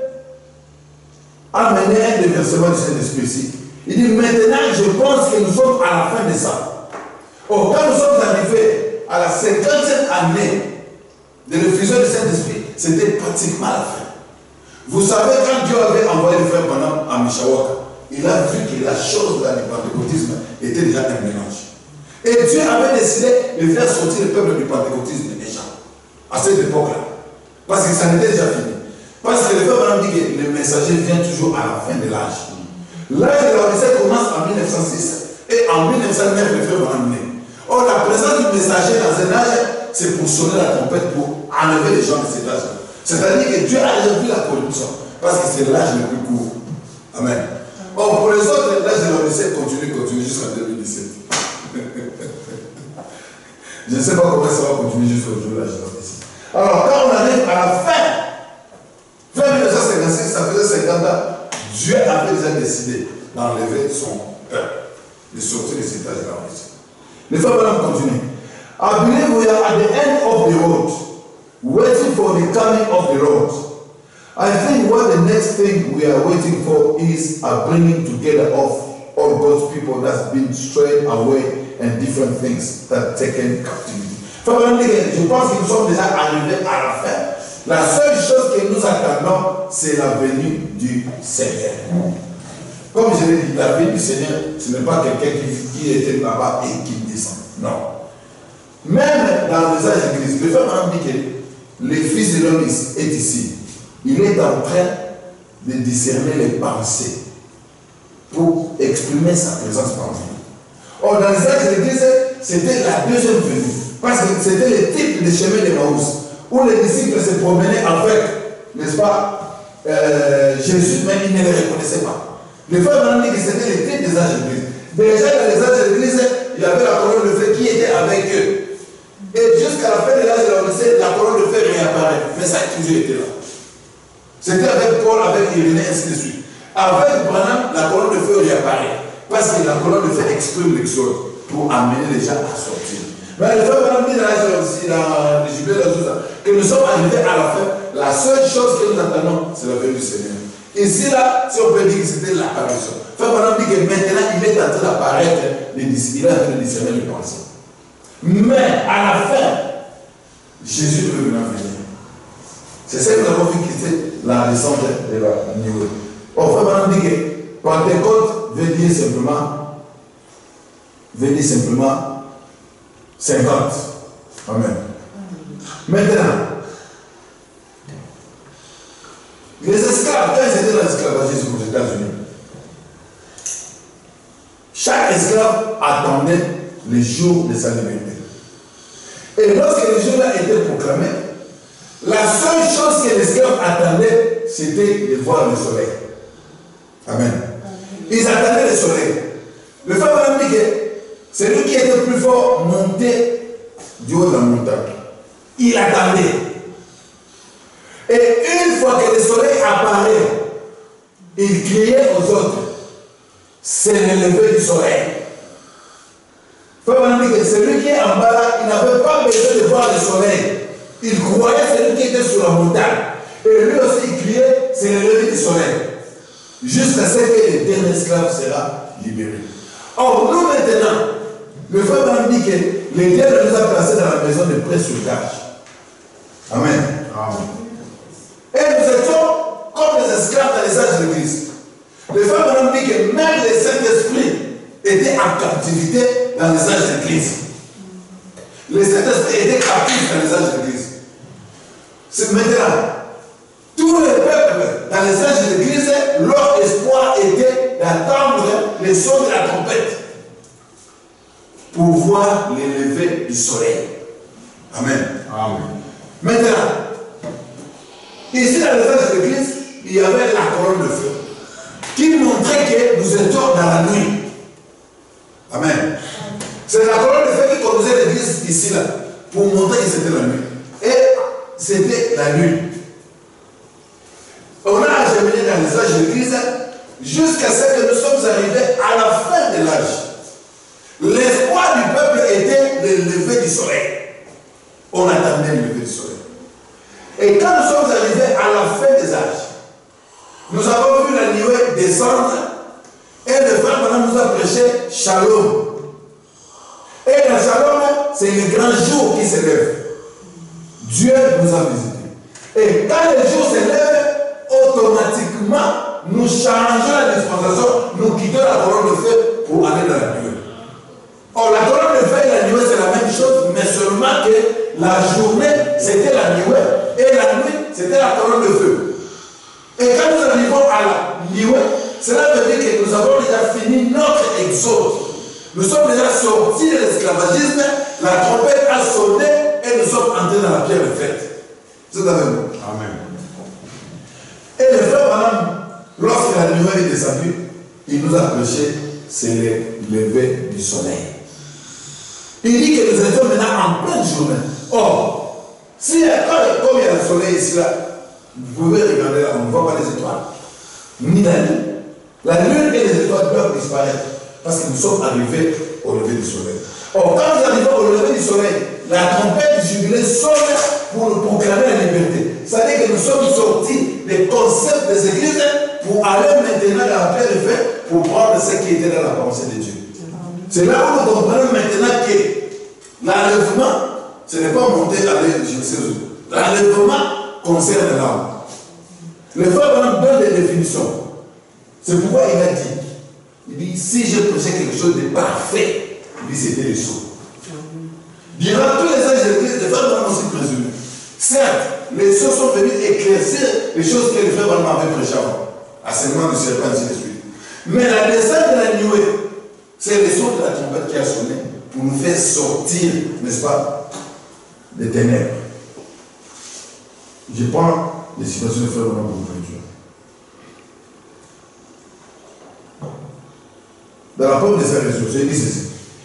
[SPEAKER 3] a mené un déversement du Saint-Esprit ici. Il dit maintenant, je pense que nous sommes à la fin de ça. Or, quand nous sommes arrivés à la cinquantième année de l'effusion du Saint-Esprit, c'était pratiquement la fin. Vous savez, quand Dieu avait envoyé le frère Branham à Mishawaka, il a vu que la chose là, du pentecôtisme était déjà un mélange. Et Dieu avait décidé de faire sortir le peuple du pentecôtisme déjà, à cette époque-là. Parce que ça n'était déjà fini. Parce que le frère Branham dit que le messager vient toujours à la fin de l'âge. L'âge de l'Odyssée commence en mille neuf cent six et en mille neuf cent neuf, le frère Branham naît. Or, la présence du messager dans un âge, c'est pour sonner la trompette, pour enlever les gens de cet âge. C'est-à-dire que Dieu a déjà vu la corruption, parce que c'est l'âge le plus court. Amen. Or, pour les autres, l'âge de l'Odyssée continue, continue jusqu'en deux mille dix-sept. Je ne sais pas comment ça va continuer jusqu'au l'âge de l'Odyssée. Alors, quand on arrive à la fin, fin mille neuf cent cinquante-six, ça faisait cinquante ans, Dieu avait déjà décidé d'enlever son peuple, de sortir de cet âge de l'Odyssée. Le frère Branham continue. I believe we are at the end of the road, waiting for the coming of the Lord. I think what the next thing we are waiting for is a bringing together of all God's people that's been strayed away and different things that taken captivity. Frère Branham dit que je pense que nous sommes déjà arrivés à la fin. La seule chose que nous attendons, c'est la venue du Seigneur. Comme je l'ai dit, la venue du Seigneur, ce n'est pas quelqu'un qui, qui était là-bas et qui descend. Non. Même dans les âges de Christ, le frère Branham dit que le Fils de l'homme est ici. Il est en train de discerner les pensées pour exprimer sa présence parmi nous. Or, dans les actes de l'Église, c'était la deuxième venue. Parce que c'était le type de chemin de Maús, où les disciples se promenaient avec, n'est-ce pas, euh, Jésus, mais ils ne le reconnaissaient pas. Les frères m'ont dit que c'était le type des âges de l'Église. Déjà, dans les âges de l'Église, il y avait la colonne de feu qui était avec eux. Et jusqu'à la fin de l'âge de l'Odyssée, la colonne de feu réapparaît. Mais ça a toujours été là. C'était avec Paul, avec Irénée, ainsi de suite. Avec Branham, la colonne de feu réapparaît. Parce que la colonne de feu exprime l'exode pour amener les gens à sortir. Mais le frère Branham dit dans le jubilé de tout ça, que nous sommes arrivés à la fin. La seule chose que nous attendons, c'est la venue du Seigneur. Ici, là, si on peut dire que c'était l'apparition. Le frère Branham dit que maintenant, il est en train d'apparaître, il est en train de discerner les pensées. Mais à la fin, Jésus peut venir venir. C'est ça que nous avons vu qui était la descente de la niveau. Or, frère Branham dit que Pentecôte veut dire simplement, veut dire simplement cinquante. Amen. Maintenant, les esclaves, quand ils étaient dans l'esclavagisme aux États-Unis, chaque esclave attendait le jour de sa liberté. Et lorsque le jour-là était proclamé, la seule chose que l'esclave attendait, c'était de voir le soleil. Amen. Ils attendaient le soleil. Le frère Branham dit que celui qui était plus fort montait du haut de la montagne. Il attendait. Et une fois que le soleil apparaît, il criait aux autres, c'est le lever du soleil. Frère Branham dit que celui qui est en bas là, il n'avait pas besoin de voir le soleil. Il croyait celui qui était sur la montagne. Et lui aussi il criait, c'est le lever du soleil. Jusqu'à ce que le dernier esclave sera libéré. Or, nous maintenant, le frère Branham dit que le Dieu nous a placés dans la maison de pré-sauvetage. Amen. Amen. Et nous étions comme des esclaves dans les âges de l'Église. Le frère Branham dit que même le Saint-Esprit était en captivité dans les âges de l'Église. Le Saint-Esprit était captif dans les âges de l'Église. C'est maintenant, tous les peuples dans les âges de l'Église, leur espoir était d'attendre les sons de la trompette pour voir les levées du soleil. Amen. Amen. Maintenant, ici dans les âges de l'Église, il y avait la colonne de feu qui montrait que nous étions dans la nuit. Amen. C'est la colonne de feu qui conduisait l'Église ici là pour montrer que c'était la nuit. Et c'était la nuit. On a acheminé dans les âges de l'Église jusqu'à ce que nous sommes arrivés à la fin de l'âge. L'espoir du peuple était le lever du soleil. On attendait le lever du soleil. Et quand nous sommes arrivés à la fin des âges, nous avons vu la nuée descendre et le frère Branham nous a prêché Shalom. Et dans Shalom, c'est le grand jour qui se lève. Dieu nous a visités. Et quand le jour se lève, automatiquement, nous changeons la dispensation, nous quittons la colonne de feu pour aller dans la nuée. Or, la colonne de feu et la nuée, c'est la même chose, mais seulement que la journée, c'était la nuée, et la nuit, c'était la colonne de feu. Et quand nous arrivons à la nuée, cela veut dire que nous avons déjà fini notre exode. Nous sommes déjà sortis de l'esclavagisme, la trompette a sonné, et nous sommes entrés dans la pierre de fête. C'est avec nous. Amen. Et le frère Branham, lorsque la nuée est descendue, il nous a prêché, c'est le lever du soleil. Il dit que nous étions maintenant en pleine journée. Or, si, quand, comme il y a le soleil ici, là, vous pouvez regarder là, on ne voit pas les étoiles. Ni la lune. La lune et les étoiles doivent disparaître. Parce que nous sommes arrivés au lever du soleil. Or, quand nous arrivons au lever du soleil, la trompette du jubilé sonne pour nous proclamer la liberté. C'est-à-dire que nous sommes sortis des concepts des églises pour aller maintenant dans la paix de fête pour prendre ce qui était dans la pensée de Dieu. C'est là où nous comprenons maintenant que l'enlèvement, ce n'est pas monter aller je ne sais où. L'enlèvement concerne l'âme. Le frère Branham donne des définitions. C'est pourquoi il a dit, il dit, si je prêchais quelque chose de parfait, il dit c'était le sceau. Durant tous les âges de l'Église, les frères Branham aussi présumés. Certes, les sceaux sont venus éclaircir les choses que les frères Branham avaient prêchées avant. Assainissement du serpent, ainsi de suite. Mais la descente de la nuée, c'est le son de la trompette qui a sonné pour nous faire sortir, n'est-ce pas, des ténèbres. Je prends les situations de frère pour vous prédire. Dans la porte de sa résurrection, il dit ceci.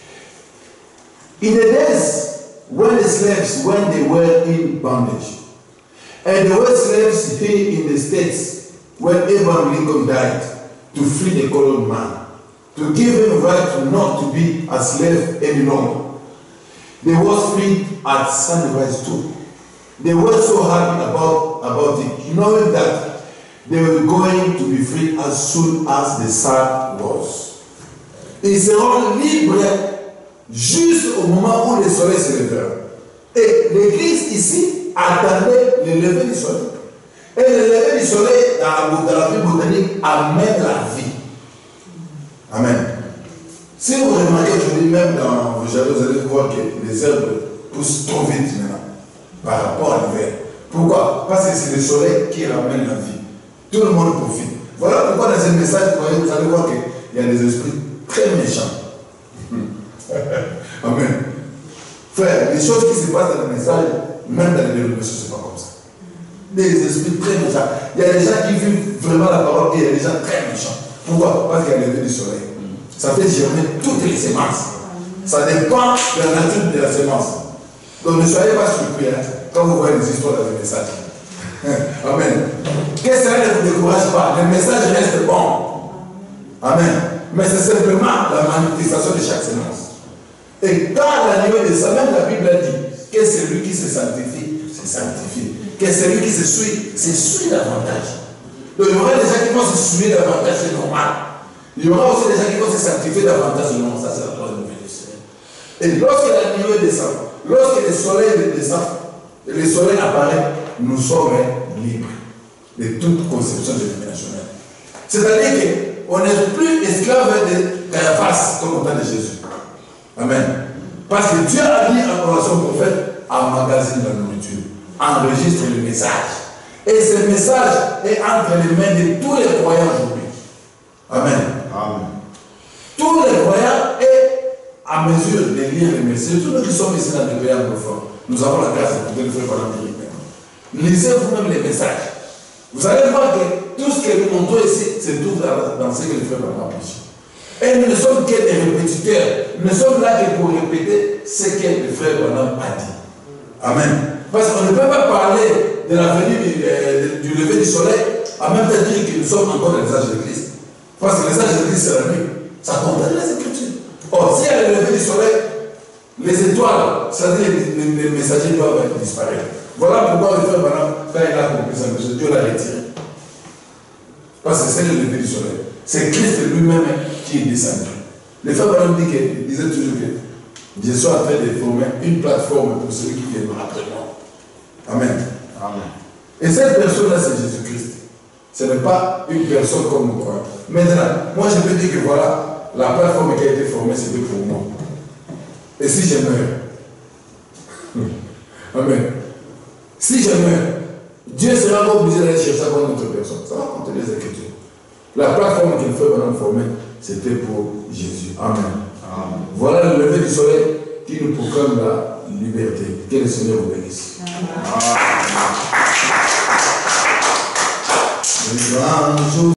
[SPEAKER 3] In the days when the slaves, when they were in bondage, and there were slaves here in the States when Abraham Lincoln died to free the colored man, to give him right not to be a slave any longer. They were freed at Sunrise too. They were so happy about, about it, knowing that they were going to be free as soon as the sun was. Ils seront libres juste au moment où le soleil se lèvera. Et l'église ici attendait le lever du soleil. Et le lever du soleil dans la, dans la vie botanique amène la vie. Amen. Si vous remarquez aujourd'hui, même dans vos jardins, vous allez voir que les herbes poussent trop vite maintenant par rapport à l'hiver. Pourquoi? Parce que c'est le soleil qui ramène la vie. Tout le monde profite. Voilà pourquoi dans ce message, vous allez voir qu'il y a des esprits très méchants. Amen. Frère, les choses qui se passent dans le message, même dans les développements, ce n'est pas comme ça. Des esprits très méchants. Il y a des gens qui vivent vraiment la parole et il y a des gens très méchants. Pourquoi? Parce qu'il y a le lever du soleil. Ça fait germer toutes les semences. Ça dépend de la nature de la semence. Donc ne soyez pas surpris hein, quand vous voyez les histoires dans le message. Amen. Que cela ne vous décourage pas. Le message reste bon. Amen. Mais c'est simplement la manifestation de chaque semence. Et quand la nuée de ça, même la Bible a dit que celui qui se sanctifie, se sanctifie. Que celui qui se suit, se suit davantage. Donc il y aura des gens qui vont se suivre davantage, c'est normal. Il y aura aussi des gens qui vont se sanctifier davantage, non, ça c'est la gloire de du Seigneur. Et lorsque la nuée descend, lorsque le soleil descend, le soleil apparaît, nous sommes libres de toute conception dénominationnelle. C'est-à-dire qu'on n'est plus esclave de Caiaphas comme au temps de Jésus. Amen. Parce que Dieu a dit à son prophète, emmagasine la nourriture, enregistre le message. Et ce message est entre les mains de tous les croyants aujourd'hui. Amen. Amen. Tous les croyants est à mesure de lire les messages. Tous nous qui sommes ici dans le pays anglophone, nous avons la grâce de le faire pendant l'Amérique. Lisez vous-même les messages. Vous allez voir que tout ce que nous montrons ici se trouve dans, dans ce que le frère a prêché. Et nous ne sommes que des répétiteurs. Nous ne sommes là que pour répéter ce que le frère Branham a dit. Amen. Parce qu'on ne peut pas parler de la venue du, euh, du lever du soleil en même temps dire que nous sommes encore dans les âges de Christ. Parce que les âges de Christ, c'est la nuit. Ça contredit les Écritures. Or, si à le lever du soleil, les étoiles, c'est-à-dire les, les, les messagers doivent disparaître. Voilà pourquoi le frère Branham, quand il a compris ça, Dieu l'a retiré. Parce que c'est le lever du soleil. C'est Christ lui-même qui est descendu. Le frère Branham dit qu'il disait toujours que je suis en train de former une plateforme pour celui qui viendra après moi. Amen. Amen. Et cette personne-là, c'est Jésus-Christ. Ce n'est pas une personne comme nous croyons. Maintenant, moi je peux dire que voilà, la plateforme qui a été formée, c'était pour moi. Et si je meurs, Amen. Si je meurs, Dieu sera pas obligé d'aller chercher à une autre personne. Ça va compter les Écritures. La plateforme qu'il fait maintenant former, c'était pour Jésus. Amen. Amen. Voilà le lever du soleil qui nous proclame la liberté. Que le Seigneur vous bénisse. Amen. Amen.